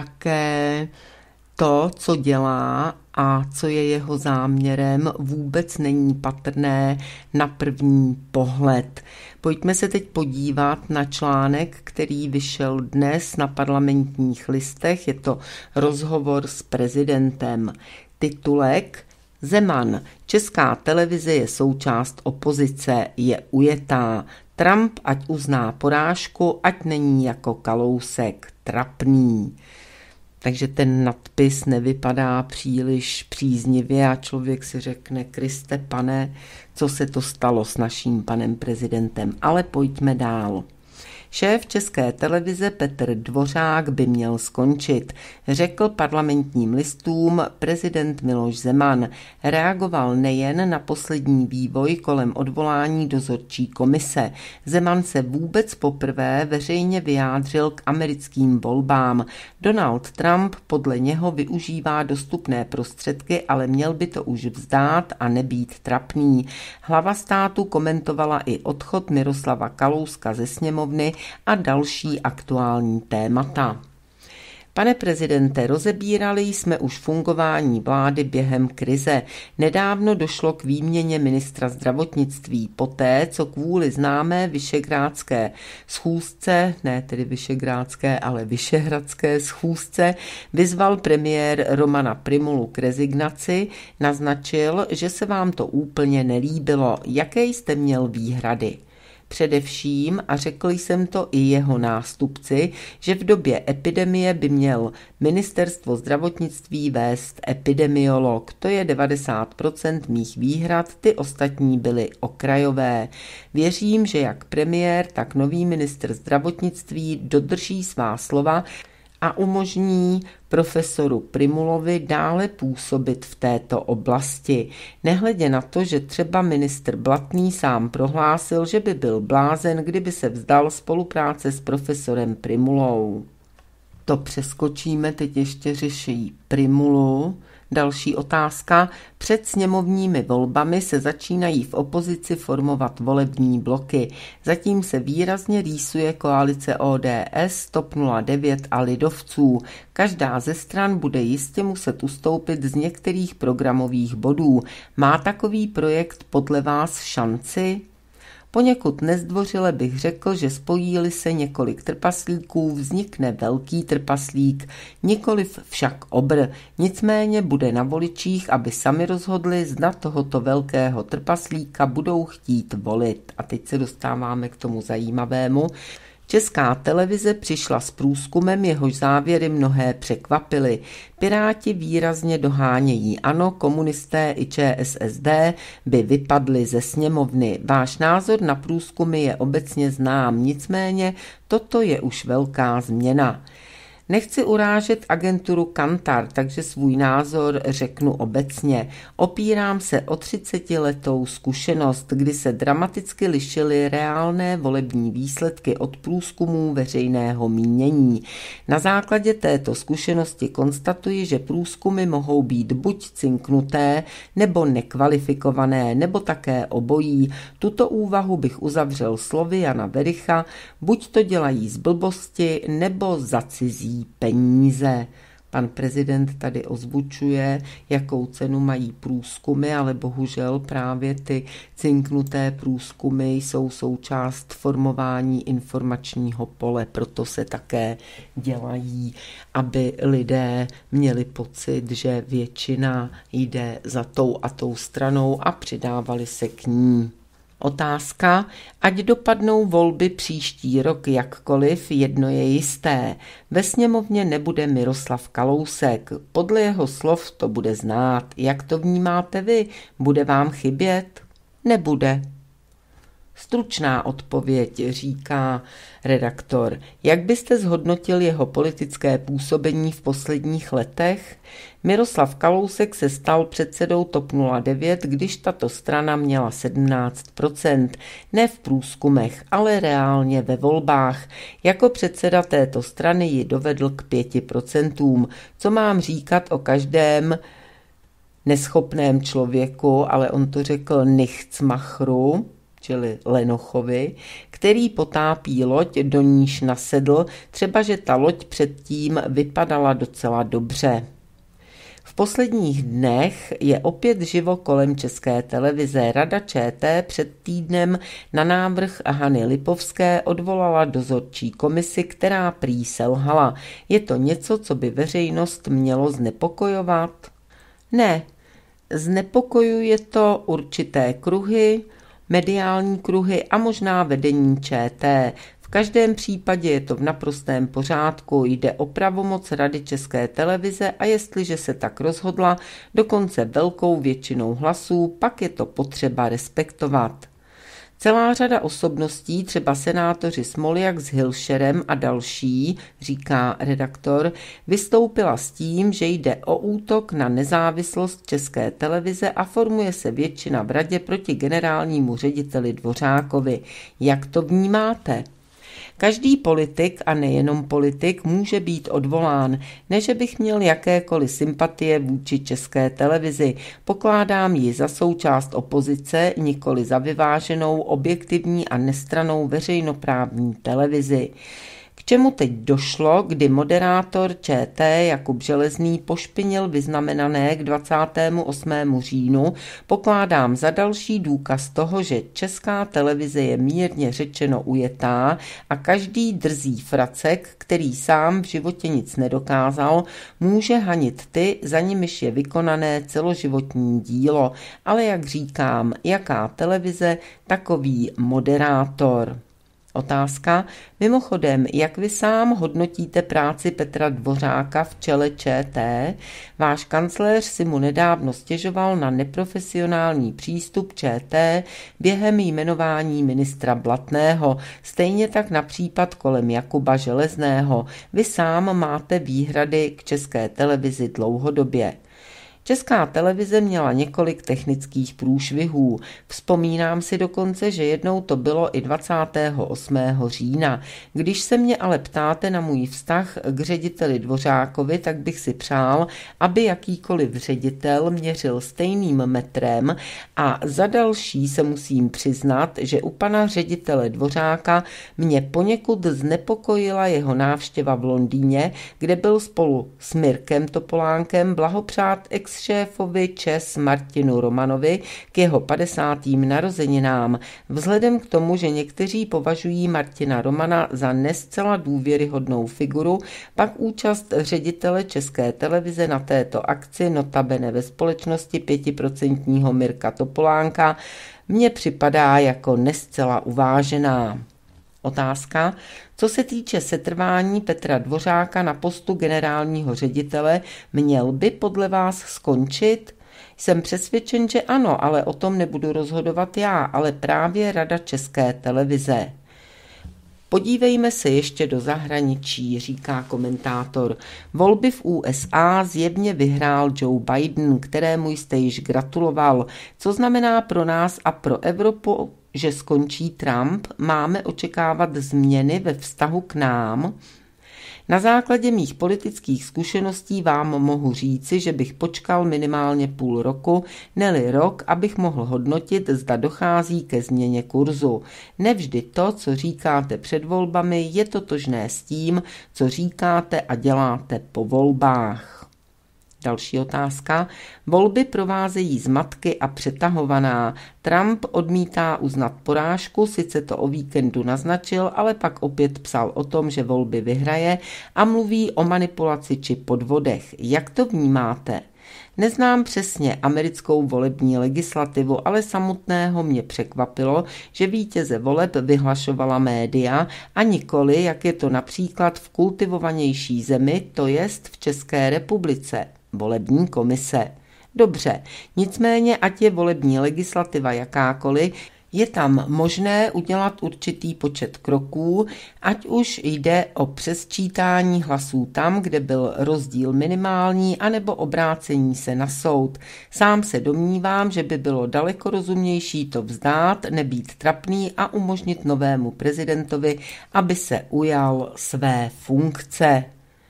také to, co dělá a co je jeho záměrem, vůbec není patrné na první pohled. Pojďme se teď podívat na článek, který vyšel dnes na Parlamentních listech. Je to rozhovor s prezidentem. Titulek: Zeman. Česká televize je součást opozice, je ujetá. Trump ať uzná porážku, ať není jako Kalousek trapný. Takže ten nadpis nevypadá příliš příznivě a člověk si řekne: Kriste pane, co se to stalo s naším panem prezidentem. Ale pojďme dál. Šéf České televize Petr Dvořák by měl skončit, řekl Parlamentním listům prezident Miloš Zeman. Reagoval nejen na poslední vývoj kolem odvolání dozorčí komise. Zeman se vůbec poprvé veřejně vyjádřil k americkým volbám. Donald Trump podle něho využívá dostupné prostředky, ale měl by to už vzdát a nebýt trapný. Hlava státu komentovala i odchod Miroslava Kalouska ze sněmovny a další aktuální témata. Pane prezidente, rozebírali jsme už fungování vlády během krize. Nedávno došlo k výměně ministra zdravotnictví poté, co kvůli známé visegrádské schůzce, ne tedy visegrádské, ale vyšehradské schůzce, vyzval premiér Romana Prymulu k rezignaci, naznačil, že se vám to úplně nelíbilo. Jaké jste měl výhrady? Především, a řekl jsem to i jeho nástupci, že v době epidemie by měl ministerstvo zdravotnictví vést epidemiolog. To je 90% mých výhrad, ty ostatní byly okrajové. Věřím, že jak premiér, tak nový ministr zdravotnictví dodrží svá slova a umožní profesoru Prymulovi dále působit v této oblasti. Nehledě na to, že třeba ministr Blatný sám prohlásil, že by byl blázen, kdyby se vzdal spolupráce s profesorem Prymulou. To přeskočíme, teď ještě řeší Prymulu. Další otázka. Před sněmovními volbami se začínají v opozici formovat volební bloky. Zatím se výrazně rýsuje koalice ODS, TOP 09 a lidovců. Každá ze stran bude jistě muset ustoupit z některých programových bodů. Má takový projekt podle vás šanci? Poněkud nezdvořile bych řekl, že spojí-li se několik trpaslíků, vznikne velký trpaslík, nikoliv však obr. Nicméně bude na voličích, aby sami rozhodli, zda tohoto velkého trpaslíka budou chtít volit. A teď se dostáváme k tomu zajímavému. Česká televize přišla s průzkumem, jehož závěry mnohé překvapily. Piráti výrazně dohánějí ANO, komunisté i ČSSD by vypadli ze sněmovny. Váš názor na průzkumy je obecně znám, nicméně toto je už velká změna. Nechci urážet agenturu Kantar, takže svůj názor řeknu obecně. Opírám se o 30letou zkušenost, kdy se dramaticky lišily reálné volební výsledky od průzkumů veřejného mínění. Na základě této zkušenosti konstatuji, že průzkumy mohou být buď cinknuté, nebo nekvalifikované, nebo také obojí. Tuto úvahu bych uzavřel slovy Jana Vericha, buď to dělají z blbosti, nebo za cizí peníze. Pan prezident tady ozvučuje, jakou cenu mají průzkumy, ale bohužel právě ty cinknuté průzkumy jsou součást formování informačního pole, proto se také dělají, aby lidé měli pocit, že většina jde za tou a tou stranou a přidávali se k ní. Otázka, ať dopadnou volby příští rok jakkoliv, jedno je jisté. Ve sněmovně nebude Miroslav Kalousek. Podle jeho slov to bude znát. Jak to vnímáte vy? Bude vám chybět? Nebude. Stručná odpověď, říká redaktor. Jak byste zhodnotil jeho politické působení v posledních letech? Miroslav Kalousek se stal předsedou TOP 09, když tato strana měla 17%. Ne v průzkumech, ale reálně ve volbách. Jako předseda této strany ji dovedl k 5%. Co mám říkat o každém neschopném člověku, ale on to řekl Nichtsmachru, čili Lenochovi, který potápí loď, do níž nasedl, třeba že ta loď předtím vypadala docela dobře. V posledních dnech je opět živo kolem České televize. Rada ČT před týdnem na návrh Hany Lipovské odvolala dozorčí komisi, která prý selhala. Je to něco, co by veřejnost mělo znepokojovat? Ne, znepokojuje to určité kruhy, mediální kruhy a možná vedení ČT. V každém případě je to v naprostém pořádku, jde o pravomoc Rady České televize a jestliže se tak rozhodla, dokonce velkou většinou hlasů, pak je to potřeba respektovat. Celá řada osobností, třeba senátoři Smoljak s Hilšerem a další, říká redaktor, vystoupila s tím, že jde o útok na nezávislost České televize a formuje se většina v radě proti generálnímu řediteli Dvořákovi. Jak to vnímáte? Každý politik a nejenom politik může být odvolán, ne že bych měl jakékoliv sympatie vůči České televizi. Pokládám ji za součást opozice, nikoli za vyváženou, objektivní a nestrannou veřejnoprávní televizi. K čemu teď došlo, kdy moderátor ČT Jakub Železný pošpinil vyznamenané k 28. říjnu, pokládám za další důkaz toho, že Česká televize je mírně řečeno ujetá a každý drzý fracek, který sám v životě nic nedokázal, může hanit ty, za nimiž je vykonané celoživotní dílo. Ale jak říkám, jaká televize, takový moderátor. Otázka. Mimochodem, jak vy sám hodnotíte práci Petra Dvořáka v čele ČT? Váš kancléř si mu nedávno stěžoval na neprofesionální přístup ČT během jmenování ministra Blatného, stejně tak na případ kolem Jakuba Železného. Vy sám máte výhrady k České televizi dlouhodobě. Česká televize měla několik technických průšvihů. Vzpomínám si dokonce, že jednou to bylo i 28. října. Když se mě ale ptáte na můj vztah k řediteli Dvořákovi, tak bych si přál, aby jakýkoliv ředitel měřil stejným metrem a za další se musím přiznat, že u pana ředitele Dvořáka mě poněkud znepokojila jeho návštěva v Londýně, kde byl spolu s Mirkem Topolánkem blahopřát šéfovi ČES Martinu Romanovi k jeho 50. narozeninám. Vzhledem k tomu, že někteří považují Martina Romana za nescela důvěryhodnou figuru, pak účast ředitele České televize na této akci, notabene ve společnosti 5% Mirka Topolánka, mně připadá jako nescela uvážená. Otázka. Co se týče setrvání Petra Dvořáka na postu generálního ředitele, měl by podle vás skončit? Jsem přesvědčen, že ano, ale o tom nebudu rozhodovat já, ale právě Rada České televize. Podívejme se ještě do zahraničí, říká komentátor. Volby v USA zjevně vyhrál Joe Biden, kterému jste již gratuloval. Co znamená pro nás a pro Evropu, že skončí Trump? Máme očekávat změny ve vztahu k nám? Na základě mých politických zkušeností vám mohu říci, že bych počkal minimálně půl roku, ne-li rok, abych mohl hodnotit, zda dochází ke změně kurzu. Nevždy to, co říkáte před volbami, je totožné s tím, co říkáte a děláte po volbách. Další otázka. Volby provázejí zmatky a přetahovaná. Trump odmítá uznat porážku, sice to o víkendu naznačil, ale pak opět psal o tom, že volby vyhraje a mluví o manipulaci či podvodech. Jak to vnímáte? Neznám přesně americkou volební legislativu, ale samotného mě překvapilo, že vítěze voleb vyhlašovala média a nikoli, jak je to například v kultivovanější zemi, to jest v České republice. Volební komise. Dobře, nicméně ať je volební legislativa jakákoliv, je tam možné udělat určitý počet kroků, ať už jde o přesčítání hlasů tam, kde byl rozdíl minimální, anebo obrácení se na soud. Sám se domnívám, že by bylo daleko rozumnější to vzdát, nebýt trapný a umožnit novému prezidentovi, aby se ujal své funkce.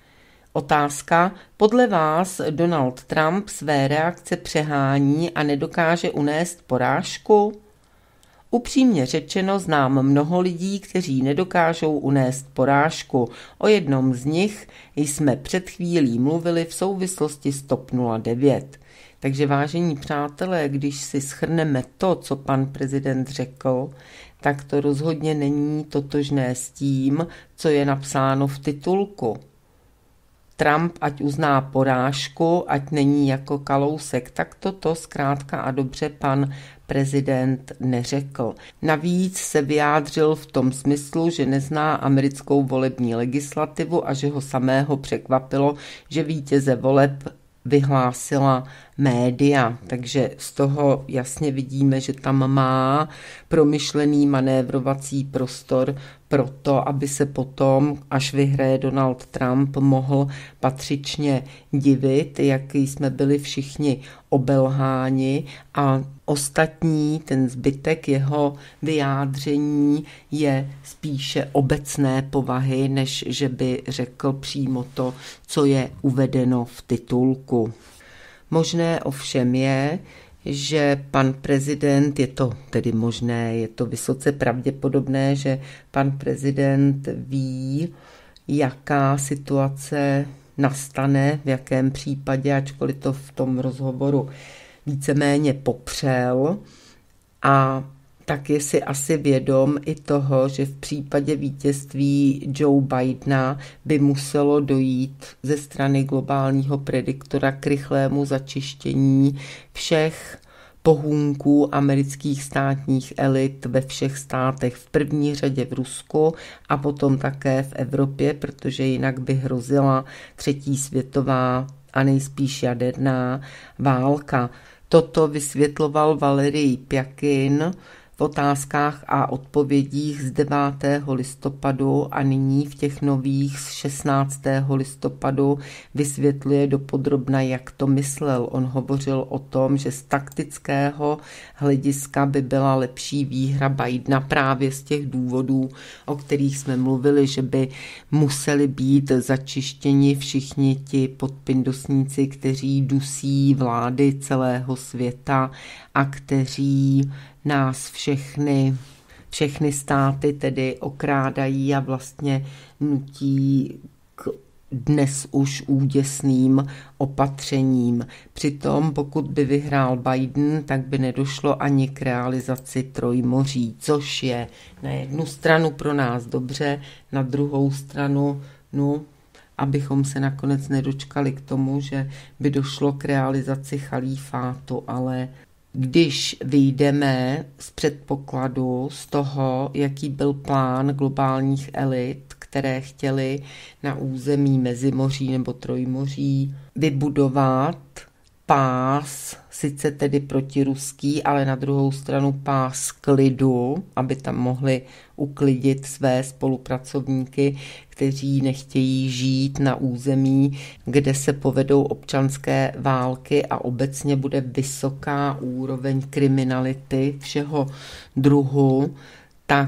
Otázka. Podle vás Donald Trump své reakce přehání a nedokáže unést porážku? Upřímně řečeno znám mnoho lidí, kteří nedokážou unést porážku. O jednom z nich jsme před chvílí mluvili v souvislosti s TOP 09. Takže vážení přátelé, když si shrneme to, co pan prezident řekl, tak to rozhodně není totožné s tím, co je napsáno v titulku. Trump ať uzná porážku, ať není jako Kalousek, tak toto zkrátka a dobře pan prezident neřekl. Navíc se vyjádřil v tom smyslu, že nezná americkou volební legislativu a že ho samého překvapilo, že vítěze voleb vyhlásila média. Takže z toho jasně vidíme, že tam má promyšlený manévrovací prostor pro to, aby se potom, až vyhraje Donald Trump, mohl patřičně divit, jak jsme byli všichni obelháni, a ostatní, ten zbytek jeho vyjádření je spíše obecné povahy, než že by řekl přímo to, co je uvedeno v titulku. Možné ovšem je, že pan prezident, je to tedy možné, je to vysoce pravděpodobné, že pan prezident ví, jaká situace nastane, v jakém případě, ačkoliv to v tom rozhovoru víceméně popřel, a tak je si asi vědom i toho, že v případě vítězství Joe Bidena by muselo dojít ze strany globálního prediktora k rychlému začištění všech pohůnků amerických státních elit ve všech státech, v první řadě v Rusku a potom také v Evropě, protože jinak by hrozila třetí světová a nejspíš jaderná válka. Toto vysvětloval Valerij Pjakin v otázkách a odpovědích z 9. listopadu a nyní v těch nových z 16. listopadu vysvětluje dopodrobna, jak to myslel. On hovořil o tom, že z taktického hlediska by byla lepší výhra Bidena právě z těch důvodů, o kterých jsme mluvili, že by museli být začištěni všichni ti podpindosníci, kteří dusí vlády celého světa a kteří nás všechny státy tedy okrádají a vlastně nutí k dnes už úděsným opatřením. Přitom, pokud by vyhrál Biden, tak by nedošlo ani k realizaci Trojmoří, což je na jednu stranu pro nás dobře, na druhou stranu, abychom se nakonec nedočkali k tomu, že by došlo k realizaci chalífátu, ale když vyjdeme z předpokladu, z toho, jaký byl plán globálních elit, které chtěly na území Mezimoří nebo Trojmoří vybudovat pás, sice tedy protiruský, ale na druhou stranu pás klidu, aby tam mohli uklidit své spolupracovníky, kteří nechtějí žít na území, kde se povedou občanské války a obecně bude vysoká úroveň kriminality všeho druhu, tak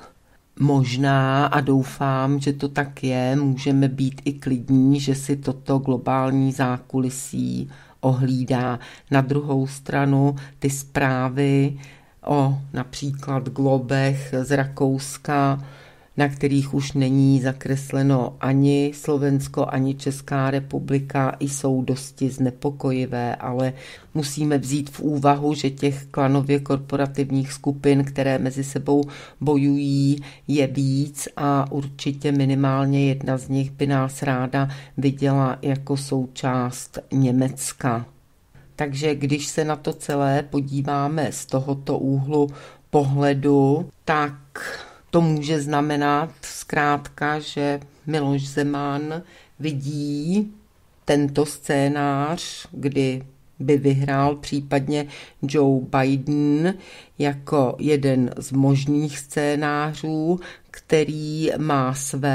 možná, a doufám, že to tak je, můžeme být i klidní, že si toto globální zákulisí ohlídá. Na druhou stranu ty zprávy o například globech z Rakouska, na kterých už není zakresleno ani Slovensko, ani Česká republika, jsou dosti znepokojivé, ale musíme vzít v úvahu, že těch klanově korporativních skupin, které mezi sebou bojují, je víc a určitě minimálně jedna z nich by nás ráda viděla jako součást Německa. Takže když se na to celé podíváme z tohoto úhlu pohledu, tak to může znamenat zkrátka, že Miloš Zeman vidí tento scénář, kdy by vyhrál případně Joe Biden, jako jeden z možných scénářů, který má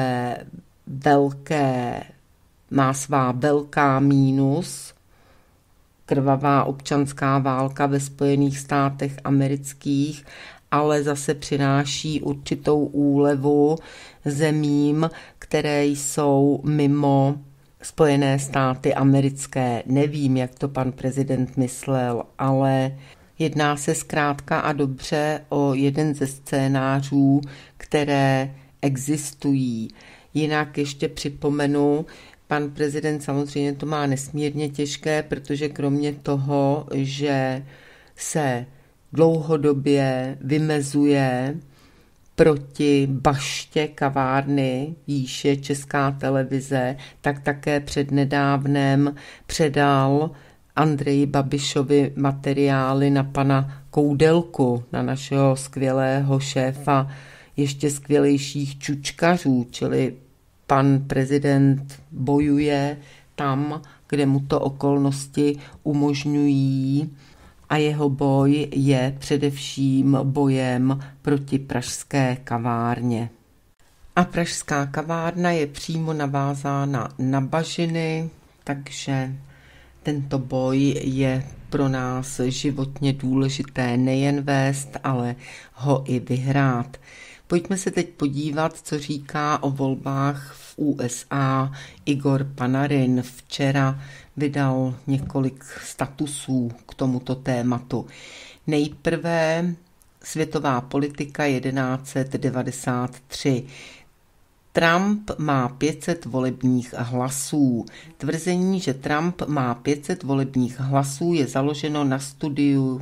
svá velká mínus, krvavá občanská válka ve Spojených státech amerických, ale zase přináší určitou úlevu zemím, které jsou mimo Spojené státy americké. Nevím, jak to pan prezident myslel, ale jedná se zkrátka a dobře o jeden ze scénářů, které existují. Jinak ještě připomenu, pan prezident samozřejmě to má nesmírně těžké, protože kromě toho, že se dlouhodobě vymezuje proti baště kavárny, jíž je Česká televize, tak také přednedávnem předal Andreji Babišovi materiály na pana Koudelku, na našeho skvělého šéfa ještě skvělejších čučkařů, čili pan prezident bojuje tam, kde mu to okolnosti umožňují, a jeho boj je především bojem proti pražské kavárně. A pražská kavárna je přímo navázána na bažiny, takže tento boj je pro nás životně důležité nejen vést, ale ho i vyhrát. Pojďme se teď podívat, co říká o volbách v USA Igor Panarin. Včera vydal několik statusů k tomuto tématu. Nejprve světová politika 1993. Trump má 500 volebních hlasů. Tvrzení, že Trump má 500 volebních hlasů, je založeno na studiu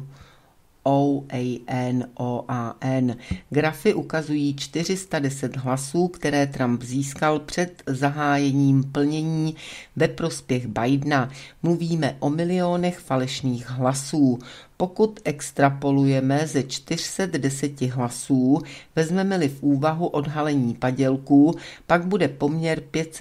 OAN. Grafy ukazují 410 hlasů, které Trump získal před zahájením plnění ve prospěch Bidena. Mluvíme o milionech falešných hlasů. Pokud extrapolujeme ze 410 hlasů, vezmeme-li v úvahu odhalení padělků, pak bude poměr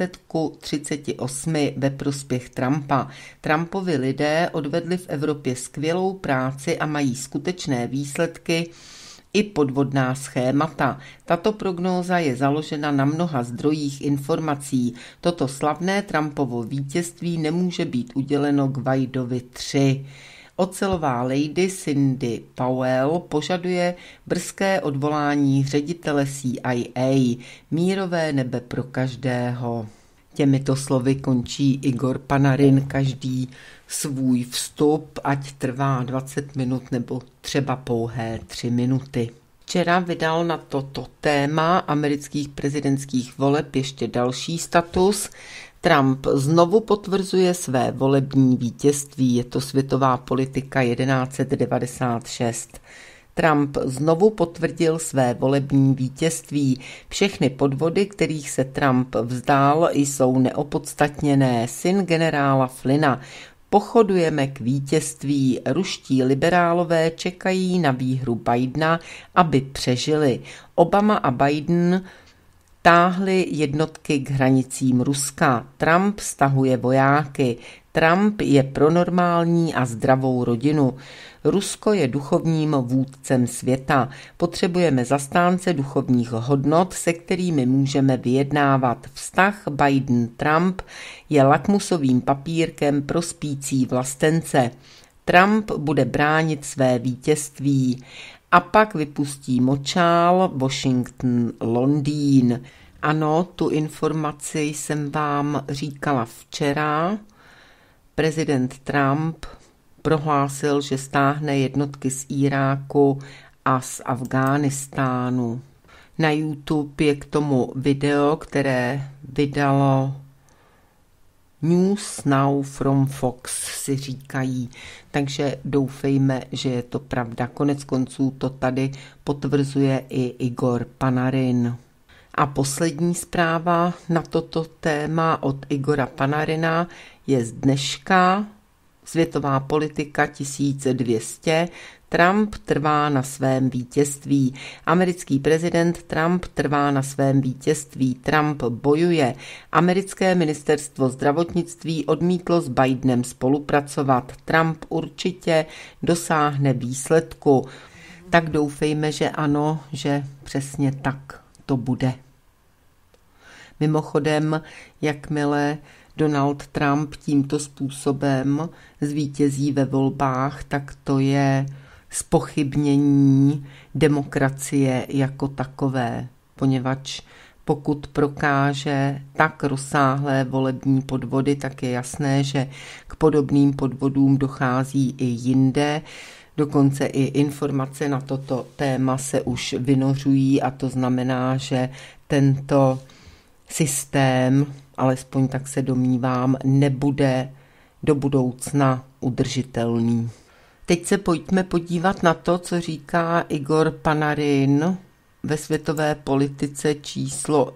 500:38 ve prospěch Trumpa. Trumpovi lidé odvedli v Evropě skvělou práci a mají skutečné výsledky i podvodná schémata. Tato prognóza je založena na mnoha zdrojích informací. Toto slavné Trumpovo vítězství nemůže být uděleno k Bideovi 3. Ocelová lady Cindy Powell požaduje brzké odvolání ředitele CIA. Mírové nebe pro každého. Těmito slovy končí Igor Panarin každý svůj vstup, ať trvá 20 minut nebo třeba pouhé 3 minuty. Včera vydal na toto téma amerických prezidentských voleb ještě další status. Trump znovu potvrzuje své volební vítězství, je to světová politika 1996. Trump znovu potvrdil své volební vítězství. Všechny podvody, kterých se Trump vzdál, jsou neopodstatněné. Syn generála Flynna. Pochodujeme k vítězství. Ruští liberálové čekají na výhru Bidena, aby přežili. Obama a Biden táhli jednotky k hranicím Ruska. Trump stahuje vojáky. Trump je pro normální a zdravou rodinu. Rusko je duchovním vůdcem světa. Potřebujeme zastánce duchovních hodnot, se kterými můžeme vyjednávat. Vztah Biden-Trump je lakmusovým papírkem pro spící vlastence. Trump bude bránit své vítězství. A pak vypustí močál Washington-Londýn. Ano, tu informaci jsem vám říkala včera. Prezident Trump prohlásil, že stáhne jednotky z Iráku a z Afghánistánu. Na YouTube je k tomu video, které vydalo News Now from Fox, si říkají, takže doufejme, že je to pravda. Konec konců to tady potvrzuje i Igor Panarin. A poslední zpráva na toto téma od Igora Panarina je z dneška. Světová politika 1200. Trump trvá na svém vítězství. Americký prezident Trump trvá na svém vítězství. Trump bojuje. Americké ministerstvo zdravotnictví odmítlo s Bidenem spolupracovat. Trump určitě dosáhne výsledku. Tak doufejme, že ano, že přesně tak to bude. Mimochodem, jakmile Donald Trump tímto způsobem zvítězí ve volbách, tak to je zpochybnění demokracie jako takové, poněvadž pokud prokáže tak rozsáhlé volební podvody, tak je jasné, že k podobným podvodům dochází i jinde. Dokonce i informace na toto téma se už vynořují a to znamená, že tento systém, alespoň tak se domnívám, nebude do budoucna udržitelný. Teď se pojďme podívat na to, co říká Igor Panarin ve světové politice číslo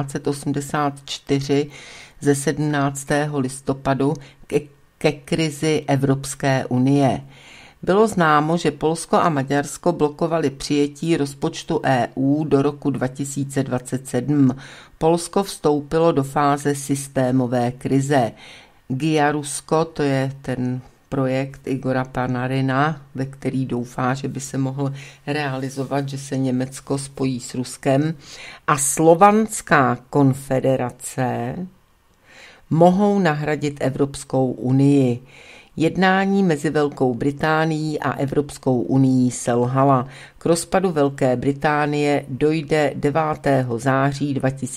1184 ze 17. listopadu ke krizi Evropské unie. Bylo známo, že Polsko a Maďarsko blokovali přijetí rozpočtu EU do roku 2027. Polsko vstoupilo do fáze systémové krize. Giarusko, to je ten projekt Igora Panarina, ve který doufá, že by se mohl realizovat, že se Německo spojí s Ruskem, a Slovanská konfederace mohou nahradit Evropskou unii. Jednání mezi Velkou Británií a Evropskou unií selhala. K rozpadu Velké Británie dojde 9. září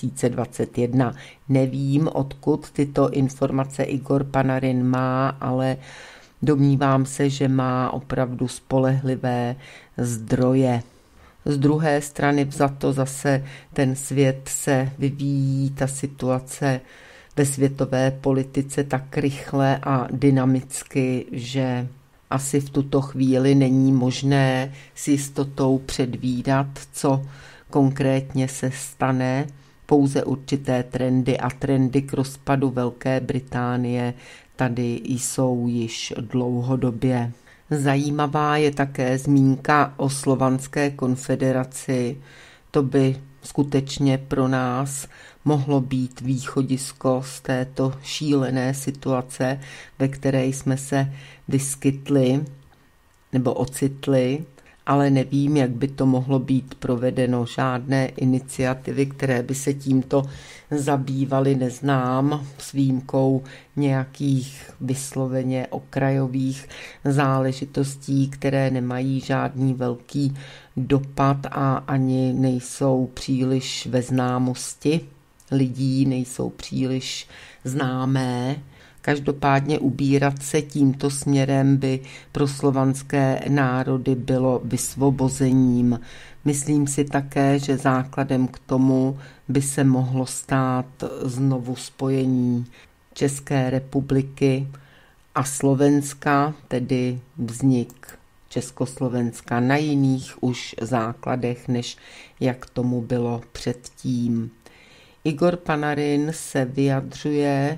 2021. Nevím, odkud tyto informace Igor Panarin má, ale domnívám se, že má opravdu spolehlivé zdroje. Z druhé strany vzato zase ten svět se vyvíjí, ta situace ve světové politice tak rychle a dynamicky, že asi v tuto chvíli není možné s jistotou předvídat, co konkrétně se stane. Pouze určité trendy a trendy k rozpadu Velké Británie tady jsou již dlouhodobě. Zajímavá je také zmínka o Slovanské konfederaci. To by skutečně pro nás mohlo být východisko z této šílené situace, ve které jsme se vyskytli nebo ocitli, ale nevím, jak by to mohlo být provedeno. Žádné iniciativy, které by se tímto zabývaly, neznám, s výjimkou nějakých vysloveně okrajových záležitostí, které nemají žádný velký dopad a ani nejsou příliš ve známosti lidí, nejsou příliš známé. Každopádně ubírat se tímto směrem by pro slovanské národy bylo vysvobozením. Myslím si také, že základem k tomu by se mohlo stát znovu spojení České republiky a Slovenska, tedy vznik Československa na jiných už základech, než jak tomu bylo předtím. Igor Panarin se vyjadřuje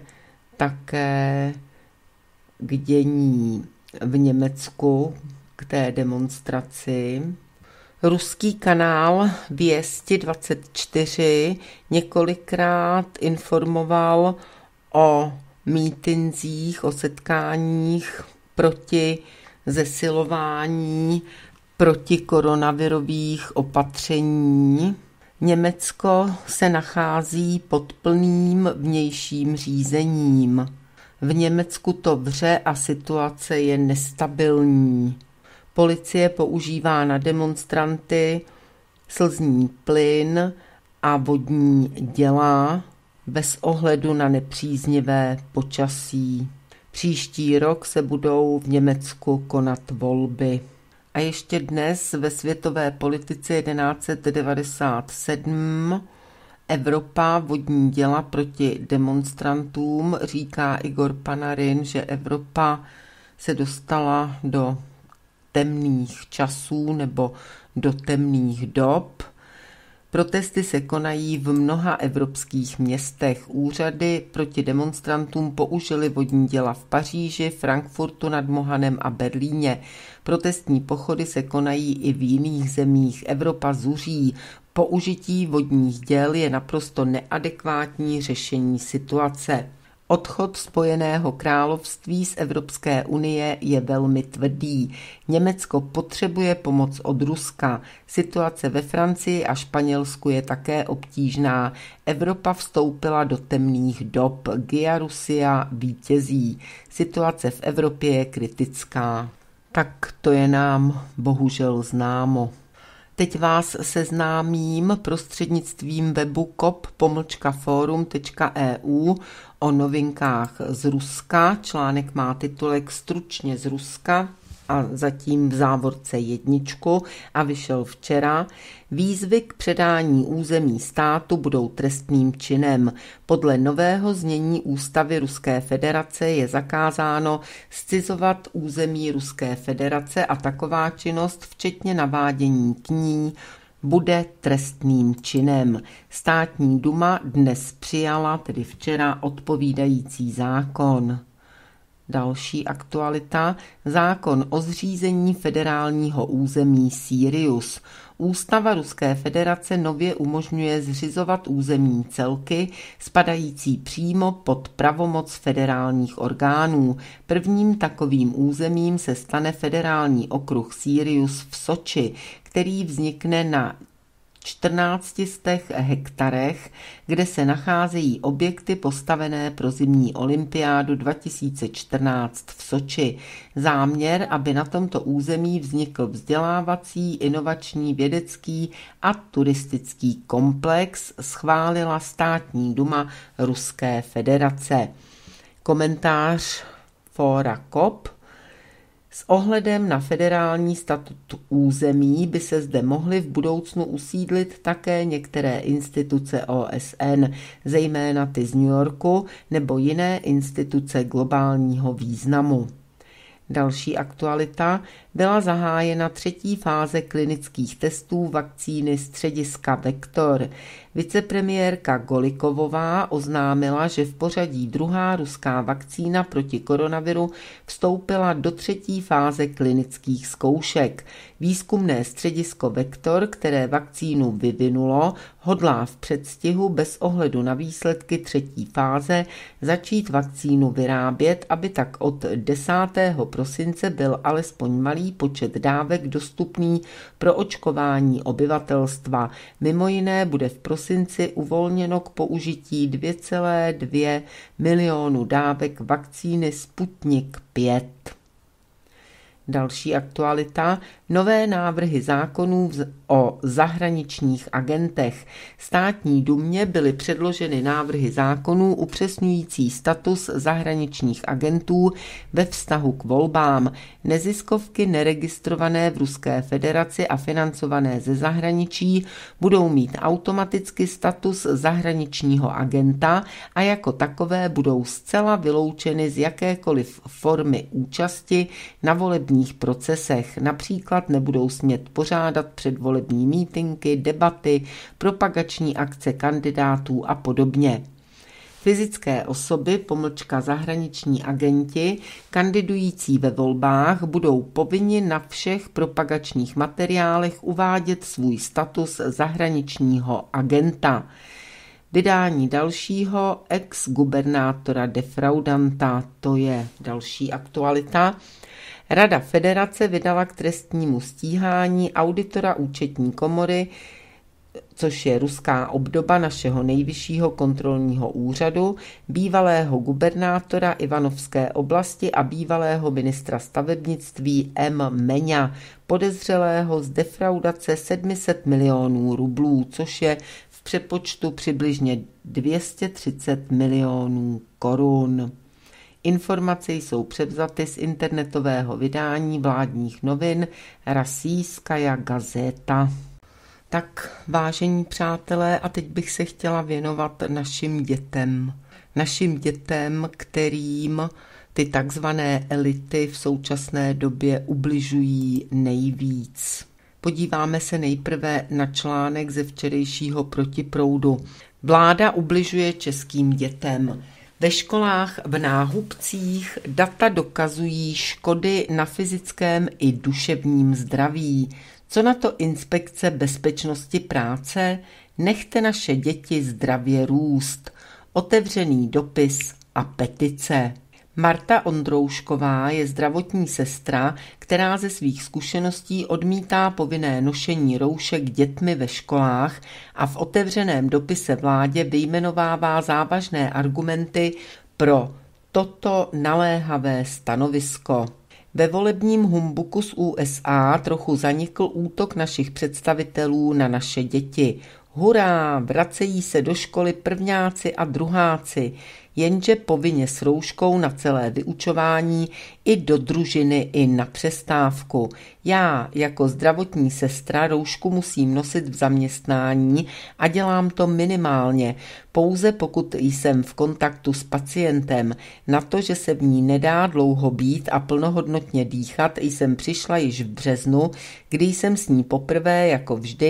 také k dění v Německu, k té demonstraci. Ruský kanál Věsti 24 několikrát informoval o mítinzích, o setkáních proti zesilování protikoronavirových opatření. Německo se nachází pod plným vnějším řízením. V Německu to vře a situace je nestabilní. Policie používá na demonstranty slzný plyn a vodní děla bez ohledu na nepříznivé počasí. Příští rok se budou v Německu konat volby. A ještě dnes ve světové politice 1197 Evropa vodní děla proti demonstrantům. Říká Igor Panarin, že Evropa se dostala do temných časů nebo do temných dob. Protesty se konají v mnoha evropských městech. Úřady proti demonstrantům použily vodní děla v Paříži, Frankfurtu nad Mohanem a Berlíně. Protestní pochody se konají i v jiných zemích. Evropa zuří. Použití vodních děl je naprosto neadekvátní řešení situace. Odchod Spojeného království z Evropské unie je velmi tvrdý. Německo potřebuje pomoc od Ruska. Situace ve Francii a Španělsku je také obtížná. Evropa vstoupila do temných dob. Giarusia vítězí. Situace v Evropě je kritická. Tak to je nám bohužel známo. Teď vás seznámím prostřednictvím webu kop-forum.eu o novinkách z Ruska. Článek má titulek Stručně z Ruska a zatím v závorce 1 a vyšel včera. Výzvy k předání území státu budou trestným činem. Podle nového znění ústavy Ruské federace je zakázáno zcizovat území Ruské federace a taková činnost, včetně navádění k ní, bude trestným činem. Státní duma dnes přijala, tedy včera, odpovídající zákon. Další aktualita, zákon o zřízení federálního území Sirius. Ústava Ruské federace nově umožňuje zřizovat územní celky spadající přímo pod pravomoc federálních orgánů. Prvním takovým územím se stane federální okruh Sirius v Soči, který vznikne na 1400 hektarech, kde se nacházejí objekty postavené pro zimní olympiádu 2014 v Soči. Záměr, aby na tomto území vznikl vzdělávací, inovační, vědecký a turistický komplex, schválila Státní duma Ruské federace. Komentář fóra COP. S ohledem na federální statut území by se zde mohly v budoucnu usídlit také některé instituce OSN, zejména ty z New Yorku, nebo jiné instituce globálního významu. Další aktualita, byla zahájena 3. fáze klinických testů vakcíny střediska Vektor. Vicepremiérka Golikovová oznámila, že v pořadí 2. ruská vakcína proti koronaviru vstoupila do 3. fáze klinických zkoušek. Výzkumné středisko Vektor, které vakcínu vyvinulo, hodlá v předstihu bez ohledu na výsledky 3. fáze začít vakcínu vyrábět, aby tak od 10. prosince byl alespoň malý počet dávek dostupný pro očkování obyvatelstva. Mimo jiné bude v prosinci uvolněno k použití 2,2 milionu dávek vakcíny Sputnik 5. Další aktualita, nové návrhy zákonů o zahraničních agentech. Státní dumě byly předloženy návrhy zákonů upřesňující status zahraničních agentů ve vztahu k volbám. Neziskovky neregistrované v Ruské federaci a financované ze zahraničí budou mít automaticky status zahraničního agenta a jako takové budou zcela vyloučeny z jakékoliv formy účasti na volebních procesech. Například nebudou smět pořádat předvolební mítinky, debaty, propagační akce kandidátů a podobně. Fyzické osoby, zahraniční agenti, kandidující ve volbách, budou povinni na všech propagačních materiálech uvádět svůj status zahraničního agenta. Vydání dalšího ex-gubernátora defraudanta, to je další aktualita. Rada federace vydala k trestnímu stíhání auditora účetní komory, což je ruská obdoba našeho nejvyššího kontrolního úřadu, bývalého gubernátora Ivanovské oblasti a bývalého ministra stavebnictví M. Meňa, podezřelého z defraudace 700 milionů rublů, což je v přepočtu přibližně 230 milionů korun. Informace jsou převzaty z internetového vydání vládních novin Rossijskaja gazeta. Tak, vážení přátelé, a teď bych se chtěla věnovat našim dětem. Našim dětem, kterým ty takzvané elity v současné době ubližují nejvíc. Podíváme se nejprve na článek ze včerejšího Protiproudu. Vláda ubližuje českým dětem. Ve školách v Náhubcích data dokazují škody na fyzickém i duševním zdraví. Co na to Inspekce bezpečnosti práce? Nechte naše děti zdravě růst. Otevřený dopis a petice. Marta Ondroušková je zdravotní sestra, která ze svých zkušeností odmítá povinné nošení roušek dětmi ve školách a v otevřeném dopise vládě vyjmenovává závažné argumenty pro toto naléhavé stanovisko. Ve volebním humbuku z USA trochu zanikl útok našich představitelů na naše děti. Hurá, vracejí se do školy prvňáci a druháci, jenže povinně s rouškou na celé vyučování i do družiny i na přestávku. Já jako zdravotní sestra roušku musím nosit v zaměstnání a dělám to minimálně, pouze pokud jsem v kontaktu s pacientem. Na to, že se v ní nedá dlouho být a plnohodnotně dýchat, jsem přišla již v březnu, kdy jsem s ní poprvé, jako vždy,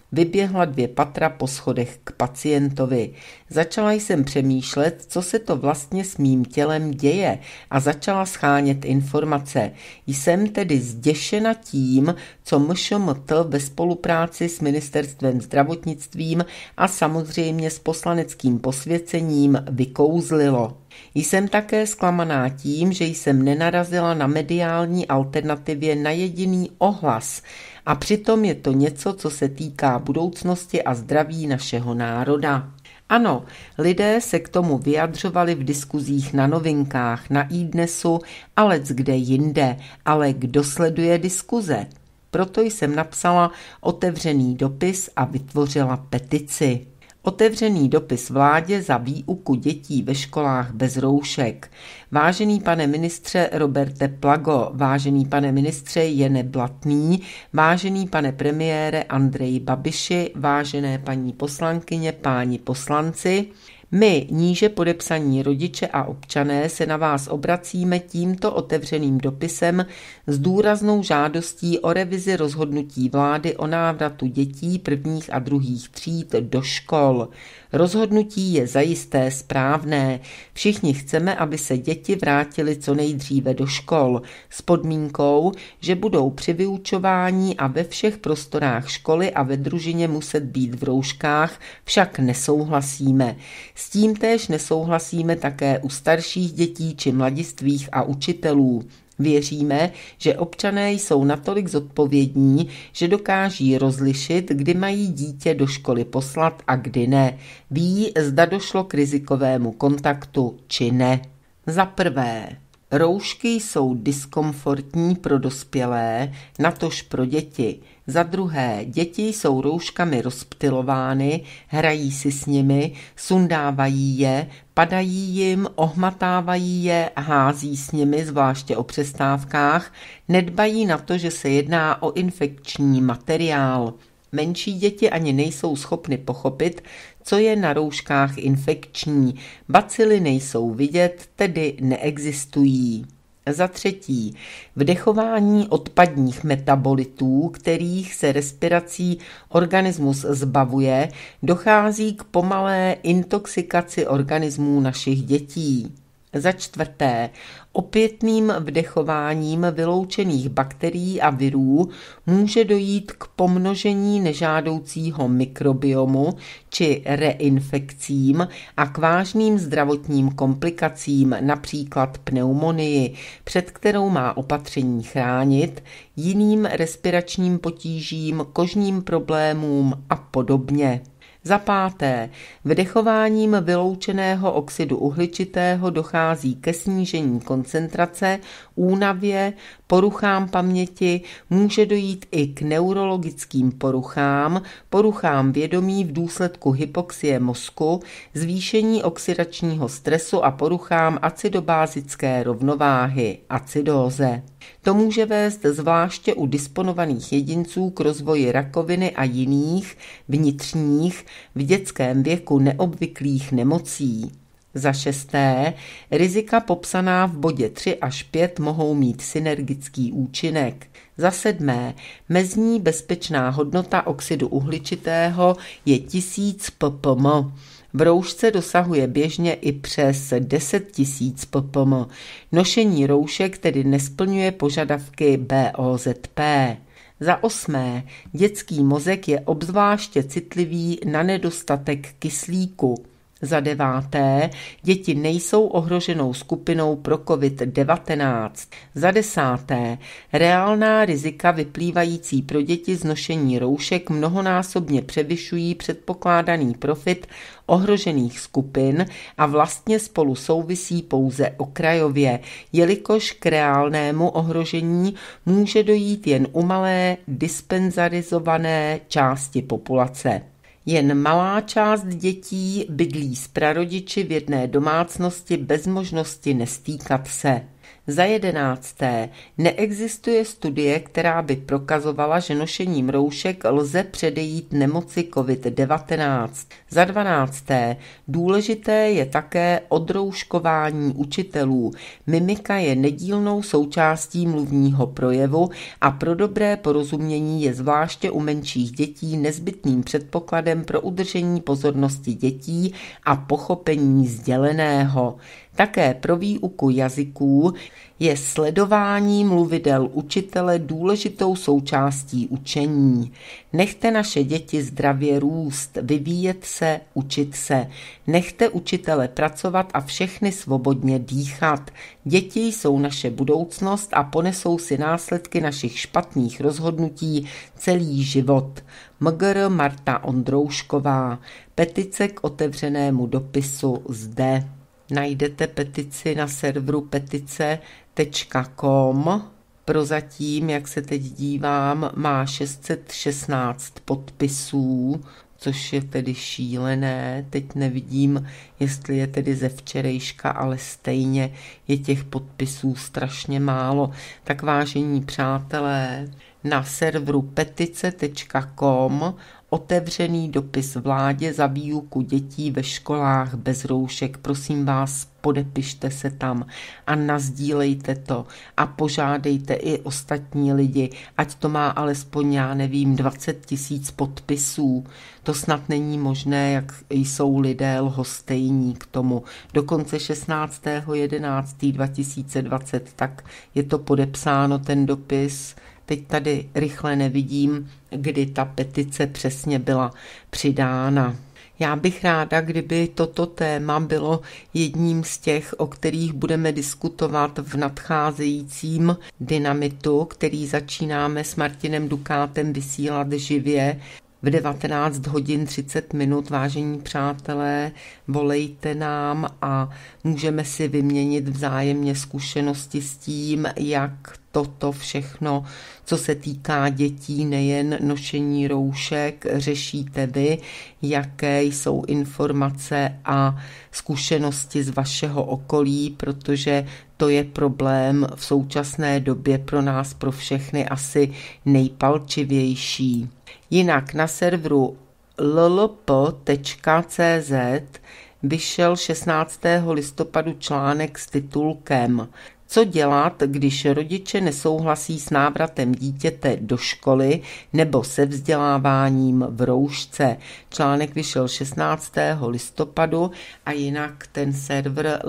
Vyběhla 2 patra po schodech k pacientovi. Začala jsem přemýšlet, co se to vlastně s mým tělem děje a začala shánět informace. Jsem tedy zděšena tím, co MŠMT ve spolupráci s Ministerstvem zdravotnictvím a samozřejmě s poslaneckým posvěcením vykouzlilo. Jsem také zklamaná tím, že jsem nenarazila na mediální alternativě na jediný ohlas a přitom je to něco, co se týká budoucnosti a zdraví našeho národa. Ano, lidé se k tomu vyjadřovali v diskuzích na Novinkách, na iDnesu a leckde jinde, ale kdo sleduje diskuze? Proto jsem napsala otevřený dopis a vytvořila petici. Otevřený dopis vládě za výuku dětí ve školách bez roušek. Vážený pane ministře Roberte Plago, vážený pane ministře Jene Blatný, vážený pane premiére Andreji Babiši, vážené paní poslankyně, páni poslanci, my, níže podepsaní rodiče a občané, se na vás obracíme tímto otevřeným dopisem s důraznou žádostí o revizi rozhodnutí vlády o návratu dětí 1. a 2. tříd do škol. Rozhodnutí je zajisté správné. Všichni chceme, aby se děti vrátily co nejdříve do škol s podmínkou, že budou při vyučování a ve všech prostorách školy a ve družině muset být v rouškách, však nesouhlasíme. S tím též nesouhlasíme také u starších dětí či mladistvých a učitelů. Věříme, že občané jsou natolik zodpovědní, že dokáží rozlišit, kdy mají dítě do školy poslat a kdy ne. Ví, zda došlo k rizikovému kontaktu či ne. Za prvé, roušky jsou diskomfortní pro dospělé, natož pro děti. Za druhé, děti jsou rouškami rozptylovány, hrají si s nimi, sundávají je, padají jim, ohmatávají je, hází s nimi, zvláště o přestávkách, nedbají na to, že se jedná o infekční materiál. Menší děti ani nejsou schopny pochopit, co je na rouškách infekční. Bacily nejsou vidět, tedy neexistují. Za třetí, vdechování odpadních metabolitů, kterých se respirací organismus zbavuje, dochází k pomalé intoxikaci organismů našich dětí. Za čtvrté, opětným vdechováním vyloučených bakterií a virů může dojít k pomnožení nežádoucího mikrobiomu či reinfekcím a k vážným zdravotním komplikacím, například pneumonii, před kterou má opatření chránit, jiným respiračním potížím, kožním problémům a podobně. Za páté, vdechováním vyloučeného oxidu uhličitého dochází ke snížení koncentrace, únavě, poruchám paměti, může dojít i k neurologickým poruchám, poruchám vědomí v důsledku hypoxie mozku, zvýšení oxidačního stresu a poruchám acidobázické rovnováhy, acidóze. To může vést zvláště u disponovaných jedinců k rozvoji rakoviny a jiných vnitřních v dětském věku neobvyklých nemocí. Za šesté, rizika popsaná v bodě 3 až 5 mohou mít synergický účinek. Za sedmé, mezní bezpečná hodnota oxidu uhličitého je 1000 ppm. V roušce dosahuje běžně i přes 10 000 ppm. Nošení roušek tedy nesplňuje požadavky BOZP. Za osmé, dětský mozek je obzvláště citlivý na nedostatek kyslíku. Za deváté, děti nejsou ohroženou skupinou pro COVID-19. Za desáté, reálná rizika vyplývající pro děti z nošení roušek mnohonásobně převyšují předpokládaný profit ohrožených skupin a vlastně spolu souvisí pouze okrajově, jelikož k reálnému ohrožení může dojít jen u malé dispenzarizované části populace. Jen malá část dětí bydlí s prarodiči v jedné domácnosti bez možnosti nestýkat se. Za 11. Neexistuje studie, která by prokazovala, že nošením roušek lze předejít nemoci COVID-19. Za 12. Důležité je také odrouškování učitelů. Mimika je nedílnou součástí mluvního projevu a pro dobré porozumění je zvláště u menších dětí nezbytným předpokladem pro udržení pozornosti dětí a pochopení sděleného. Také pro výuku jazyků je sledování mluvidel učitele důležitou součástí učení. Nechte naše děti zdravě růst, vyvíjet se, učit se. Nechte učitele pracovat a všechny svobodně dýchat. Děti jsou naše budoucnost a ponesou si následky našich špatných rozhodnutí celý život. Mgr. Marta Ondroušková. Petice k otevřenému dopisu zde. Najdete petici na serveru petice.com. Prozatím, jak se teď dívám, má 616 podpisů, což je tedy šílené. Teď nevidím, jestli je tedy ze včerejška, ale stejně je těch podpisů strašně málo. Tak vážení přátelé, na serveru petice.com otevřený dopis vládě za výuku dětí ve školách bez roušek. Prosím vás, podepište se tam a nasdílejte to a požádejte i ostatní lidi, ať to má alespoň, 20 000 podpisů. To snad není možné, jak jsou lidé lhostejní k tomu. Dokonce 16.11.2020, tak je to podepsáno ten dopis. Teď tady rychle nevidím, kdy ta petice přesně byla přidána. Já bych ráda, kdyby toto téma bylo jedním z těch, o kterých budeme diskutovat v nadcházejícím Dynamitu, který začínáme s Martinem Dukátem vysílat živě v 19 hodin 30 minut. Vážení přátelé, volejte nám a můžeme si vyměnit vzájemně zkušenosti s tím, jak toto všechno, co se týká dětí, nejen nošení roušek, řešíte vy, jaké jsou informace a zkušenosti z vašeho okolí, protože to je problém v současné době pro nás, pro všechny asi nejpalčivější. Jinak na serveru llp.cz vyšel 16. listopadu článek s titulkem Co dělat, když rodiče nesouhlasí s návratem dítěte do školy nebo se vzděláváním v roušce. Článek vyšel 16. listopadu a jinak ten server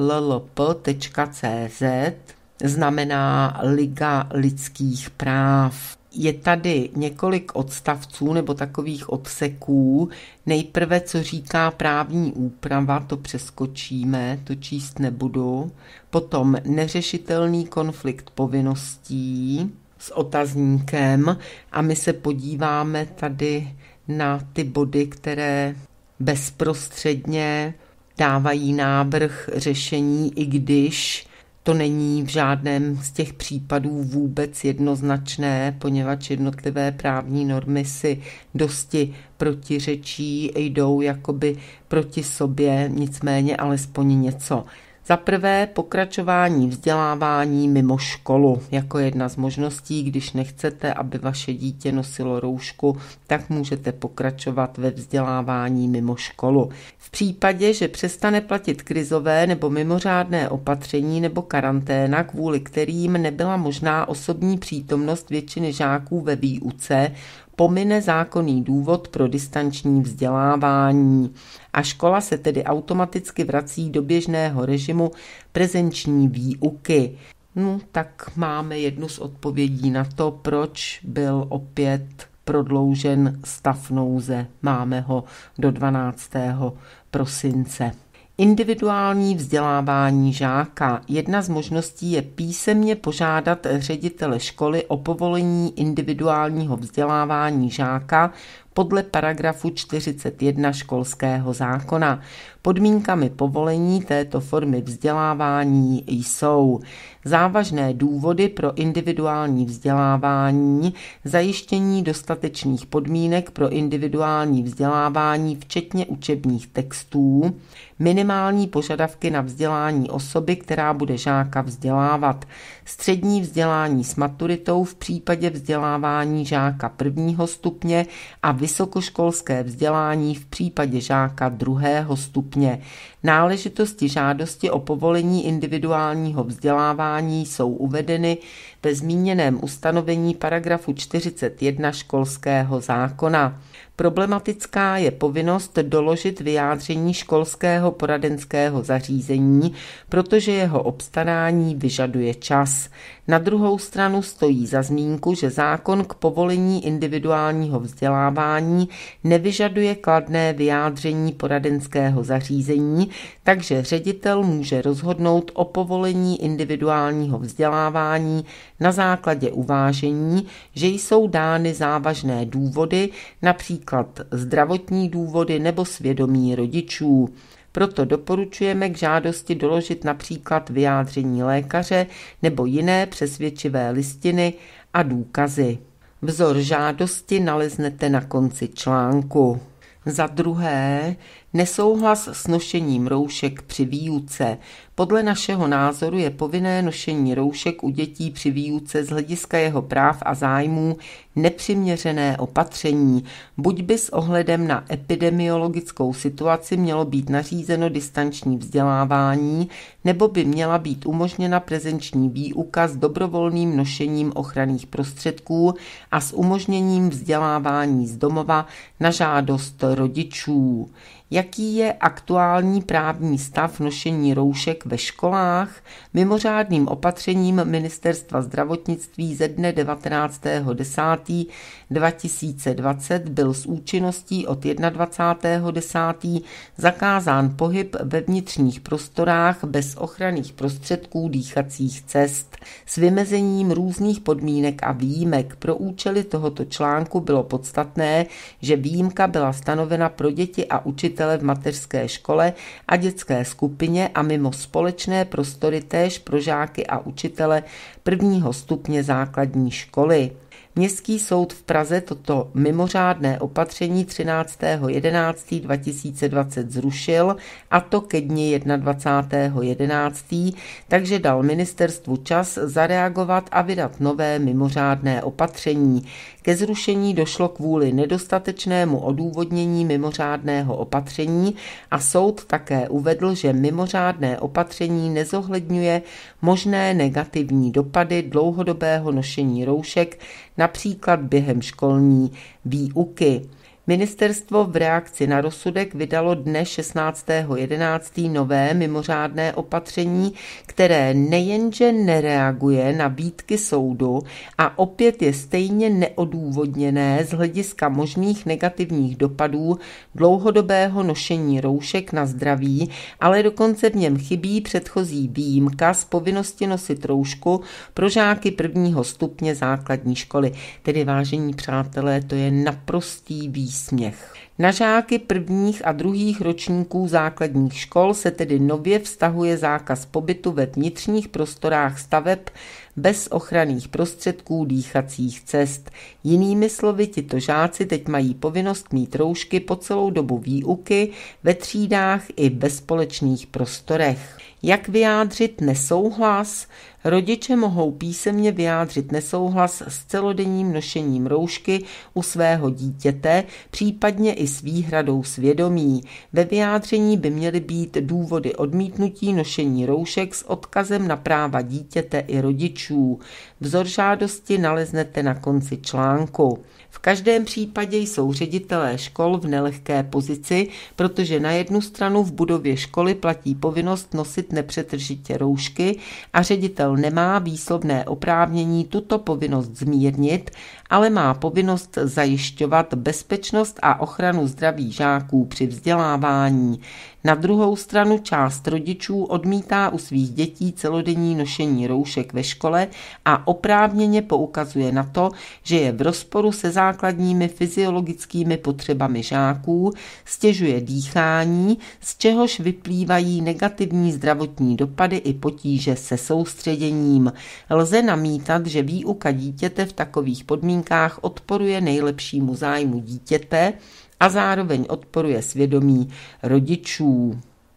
llp.cz znamená Liga lidských práv. Je tady několik odstavců nebo takových odseků. Nejprve, co říká právní úprava, to přeskočíme, to číst nebudu. Potom neřešitelný konflikt povinností s otazníkem a my se podíváme tady na ty body, které bezprostředně dávají návrh řešení, i když to není v žádném z těch případů vůbec jednoznačné, poněvadž jednotlivé právní normy si dosti protiřečí, jdou jakoby proti sobě, nicméně alespoň něco. Za prvé pokračování vzdělávání mimo školu jako jedna z možností, když nechcete, aby vaše dítě nosilo roušku, tak můžete pokračovat ve vzdělávání mimo školu. V případě, že přestane platit krizové nebo mimořádné opatření nebo karanténa, kvůli kterým nebyla možná osobní přítomnost většiny žáků ve výuce, pomine zákonný důvod pro distanční vzdělávání a škola se tedy automaticky vrací do běžného režimu prezenční výuky. Tak máme jednu z odpovědí na to, proč byl opět prodloužen stav nouze. Máme ho do 12. prosince. Individuální vzdělávání žáka. Jedna z možností je písemně požádat ředitele školy o povolení individuálního vzdělávání žáka podle paragrafu 41 školského zákona. Podmínkami povolení této formy vzdělávání jsou závažné důvody pro individuální vzdělávání, zajištění dostatečných podmínek pro individuální vzdělávání včetně učebních textů, minimální požadavky na vzdělání osoby, která bude žáka vzdělávat, střední vzdělání s maturitou v případě vzdělávání žáka prvního stupně a vysokoškolské vzdělání v případě žáka druhého stupně. Náležitosti žádosti o povolení individuálního vzdělávání jsou uvedeny ve zmíněném ustanovení paragrafu 41 školského zákona. Problematická je povinnost doložit vyjádření školského poradenského zařízení, protože jeho obstarání vyžaduje čas. Na druhou stranu stojí za zmínku, že zákon k povolení individuálního vzdělávání nevyžaduje kladné vyjádření poradenského zařízení, takže ředitel může rozhodnout o povolení individuálního vzdělávání na základě uvážení, že jsou dány závažné důvody, například zdravotní důvody nebo svědomí rodičů. Proto doporučujeme k žádosti doložit například vyjádření lékaře nebo jiné přesvědčivé listiny a důkazy. Vzor žádosti naleznete na konci článku. Za druhé, nesouhlas s nošením roušek při výuce. Podle našeho názoru je povinné nošení roušek u dětí při výuce z hlediska jeho práv a zájmů nepřiměřené opatření. Buď by s ohledem na epidemiologickou situaci mělo být nařízeno distanční vzdělávání, nebo by měla být umožněna prezenční výuka s dobrovolným nošením ochranných prostředků a s umožněním vzdělávání z domova na žádost rodičů. Jaký je aktuální právní stav nošení roušek ve školách? Mimořádným opatřením Ministerstva zdravotnictví ze dne 19.10.2020 byl s účinností od 21.10. zakázán pohyb ve vnitřních prostorách bez ochranných prostředků dýchacích cest s vymezením různých podmínek a výjimek. Pro účely tohoto článku bylo podstatné, že výjimka byla stanovena pro děti a učitele v mateřské škole a dětské skupině a mimo společné prostory též pro žáky a učitele prvního stupně základní školy. Městský soud v Praze toto mimořádné opatření 13.11.2020 zrušil, a to ke dni 21.11., takže dal ministerstvu čas zareagovat a vydat nové mimořádné opatření. Ke zrušení došlo kvůli nedostatečnému odůvodnění mimořádného opatření a soud také uvedl, že mimořádné opatření nezohledňuje možné negativní dopady dlouhodobého nošení roušek, například během školní výuky. Ministerstvo v reakci na rozsudek vydalo dne 16.11. nové mimořádné opatření, které nejenže nereaguje na výtky soudu a opět je stejně neodůvodněné z hlediska možných negativních dopadů dlouhodobého nošení roušek na zdraví, ale dokonce v něm chybí předchozí výjimka z povinnosti nosit roušku pro žáky prvního stupně základní školy. Tedy, vážení přátelé, to je naprostý výsměch. Na žáky prvních a druhých ročníků základních škol se tedy nově vztahuje zákaz pobytu ve vnitřních prostorách staveb bez ochranných prostředků dýchacích cest. Jinými slovy, tito žáci teď mají povinnost mít roušky po celou dobu výuky, ve třídách i ve společných prostorech. Jak vyjádřit nesouhlas? Rodiče mohou písemně vyjádřit nesouhlas s celodenním nošením roušky u svého dítěte, případně i s výhradou svědomí. Ve vyjádření by měly být důvody odmítnutí nošení roušek s odkazem na práva dítěte i rodičů. Vzor žádosti naleznete na konci článku. V každém případě jsou ředitelé škol v nelehké pozici, protože na jednu stranu v budově školy platí povinnost nosit nepřetržitě roušky a ředitel nemá výslovné oprávnění tuto povinnost zmírnit ale má povinnost zajišťovat bezpečnost a ochranu zdraví žáků při vzdělávání. Na druhou stranu část rodičů odmítá u svých dětí celodenní nošení roušek ve škole a oprávněně poukazuje na to, že je v rozporu se základními fyziologickými potřebami žáků, stěžuje dýchání, z čehož vyplývají negativní zdravotní dopady i potíže se soustředěním. Lze namítat, že výuka dítěte v takových podmínkách odporuje nejlepšímu zájmu dítěte a zároveň odporuje svědomí rodičů.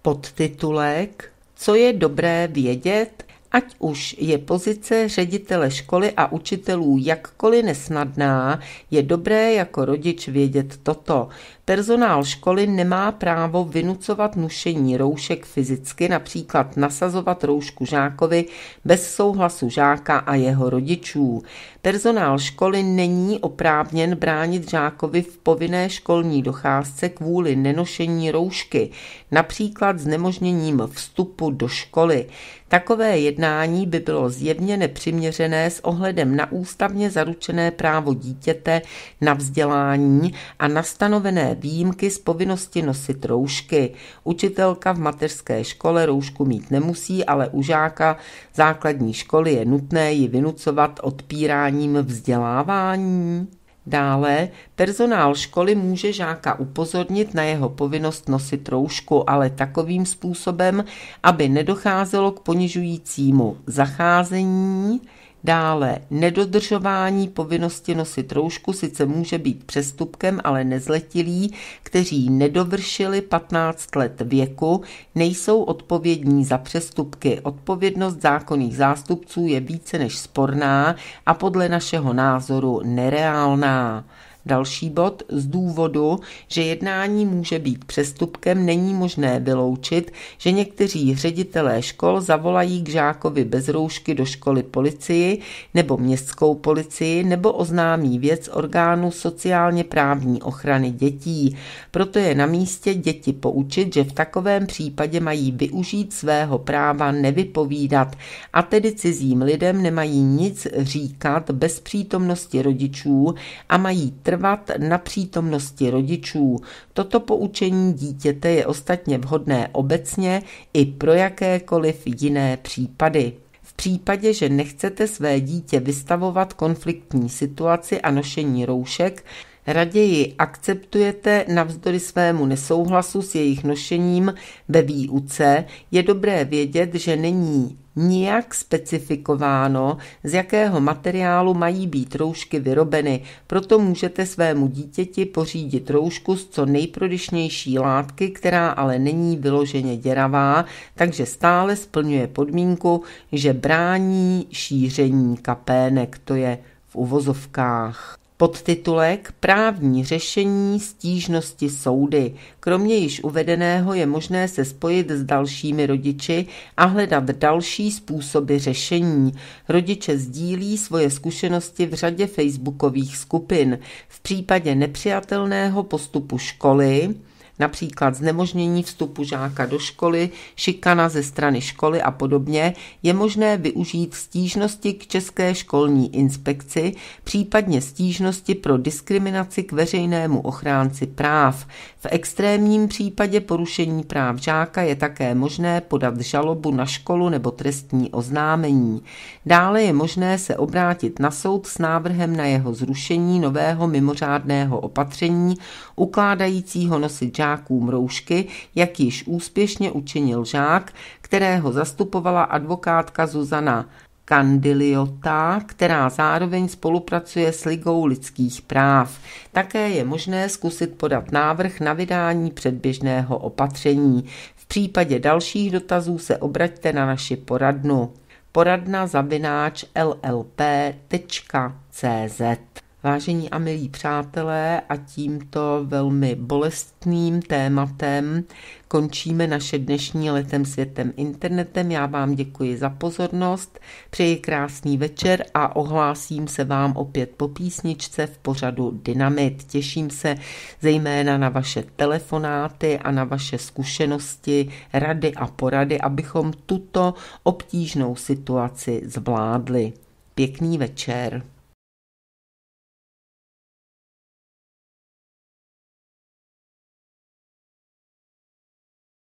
Podtitulek: Co je dobré vědět? Ať už je pozice ředitele školy a učitelů jakkoliv nesnadná, je dobré jako rodič vědět toto. Personál školy nemá právo vynucovat nošení roušek fyzicky, například nasazovat roušku žákovi bez souhlasu žáka a jeho rodičů. Personál školy není oprávněn bránit žákovi v povinné školní docházce kvůli nenošení roušky, například znemožněním vstupu do školy. Takové jednání by bylo zjevně nepřiměřené s ohledem na ústavně zaručené právo dítěte na vzdělání a na stanovené výjimky z povinnosti nosit roušky. Učitelka v mateřské škole roušku mít nemusí, ale u žáka základní školy je nutné ji vynucovat odpíráním vzdělávání. Dále, personál školy může žáka upozornit na jeho povinnost nosit roušku, ale takovým způsobem, aby nedocházelo k ponižujícímu zacházení. Dále, nedodržování povinnosti nosit roušku sice může být přestupkem, ale nezletilí, kteří nedovršili 15 let věku, nejsou odpovědní za přestupky. Odpovědnost zákonných zástupců je více než sporná a podle našeho názoru nereálná. Další bod: z důvodu, že jednání může být přestupkem, není možné vyloučit, že někteří ředitelé škol zavolají k žákovi bez roušky do školy policii nebo městskou policii nebo oznámí věc orgánu sociálně právní ochrany dětí. Proto je na místě děti poučit, že v takovém případě mají využít svého práva nevypovídat, a tedy cizím lidem nemají nic říkat bez přítomnosti rodičů a mají trvat na přítomnosti rodičů. Toto poučení dítěte je ostatně vhodné obecně i pro jakékoliv jiné případy. V případě, že nechcete své dítě vystavovat konfliktní situaci a nošení roušek, raději akceptujete navzdory svému nesouhlasu s jejich nošením ve výuce, je dobré vědět, že není nijak specifikováno, z jakého materiálu mají být roušky vyrobeny, proto můžete svému dítěti pořídit roušku z co nejprodyšnější látky, která ale není vyloženě děravá, takže stále splňuje podmínku, že brání šíření kapének, to je v uvozovkách. Podtitulek: Právní řešení stížnosti soudy. Kromě již uvedeného je možné se spojit s dalšími rodiči a hledat další způsoby řešení. Rodiče sdílí svoje zkušenosti v řadě facebookových skupin. V případě nepřijatelného postupu školy, například znemožnění vstupu žáka do školy, šikana ze strany školy a podobně, je možné využít stížnosti k České školní inspekci, případně stížnosti pro diskriminaci k veřejnému ochránci práv. V extrémním případě porušení práv žáka je také možné podat žalobu na školu nebo trestní oznámení. Dále je možné se obrátit na soud s návrhem na jeho zrušení nového mimořádného opatření ukládajícího nosit žákům roušky, jak již úspěšně učinil žák, kterého zastupovala advokátka Zuzana Kandiliota, která zároveň spolupracuje s Ligou lidských práv. Také je možné zkusit podat návrh na vydání předběžného opatření. V případě dalších dotazů se obraťte na naši poradnu poradna@llp.cz. Vážení a milí přátelé, a tímto velmi bolestným tématem končíme naše dnešní Letem světem internetem. Já vám děkuji za pozornost, přeji krásný večer a ohlásím se vám opět po písničce v pořadu Dynamit. Těším se zejména na vaše telefonáty a na vaše zkušenosti, rady a porady, abychom tuto obtížnou situaci zvládli. Pěkný večer.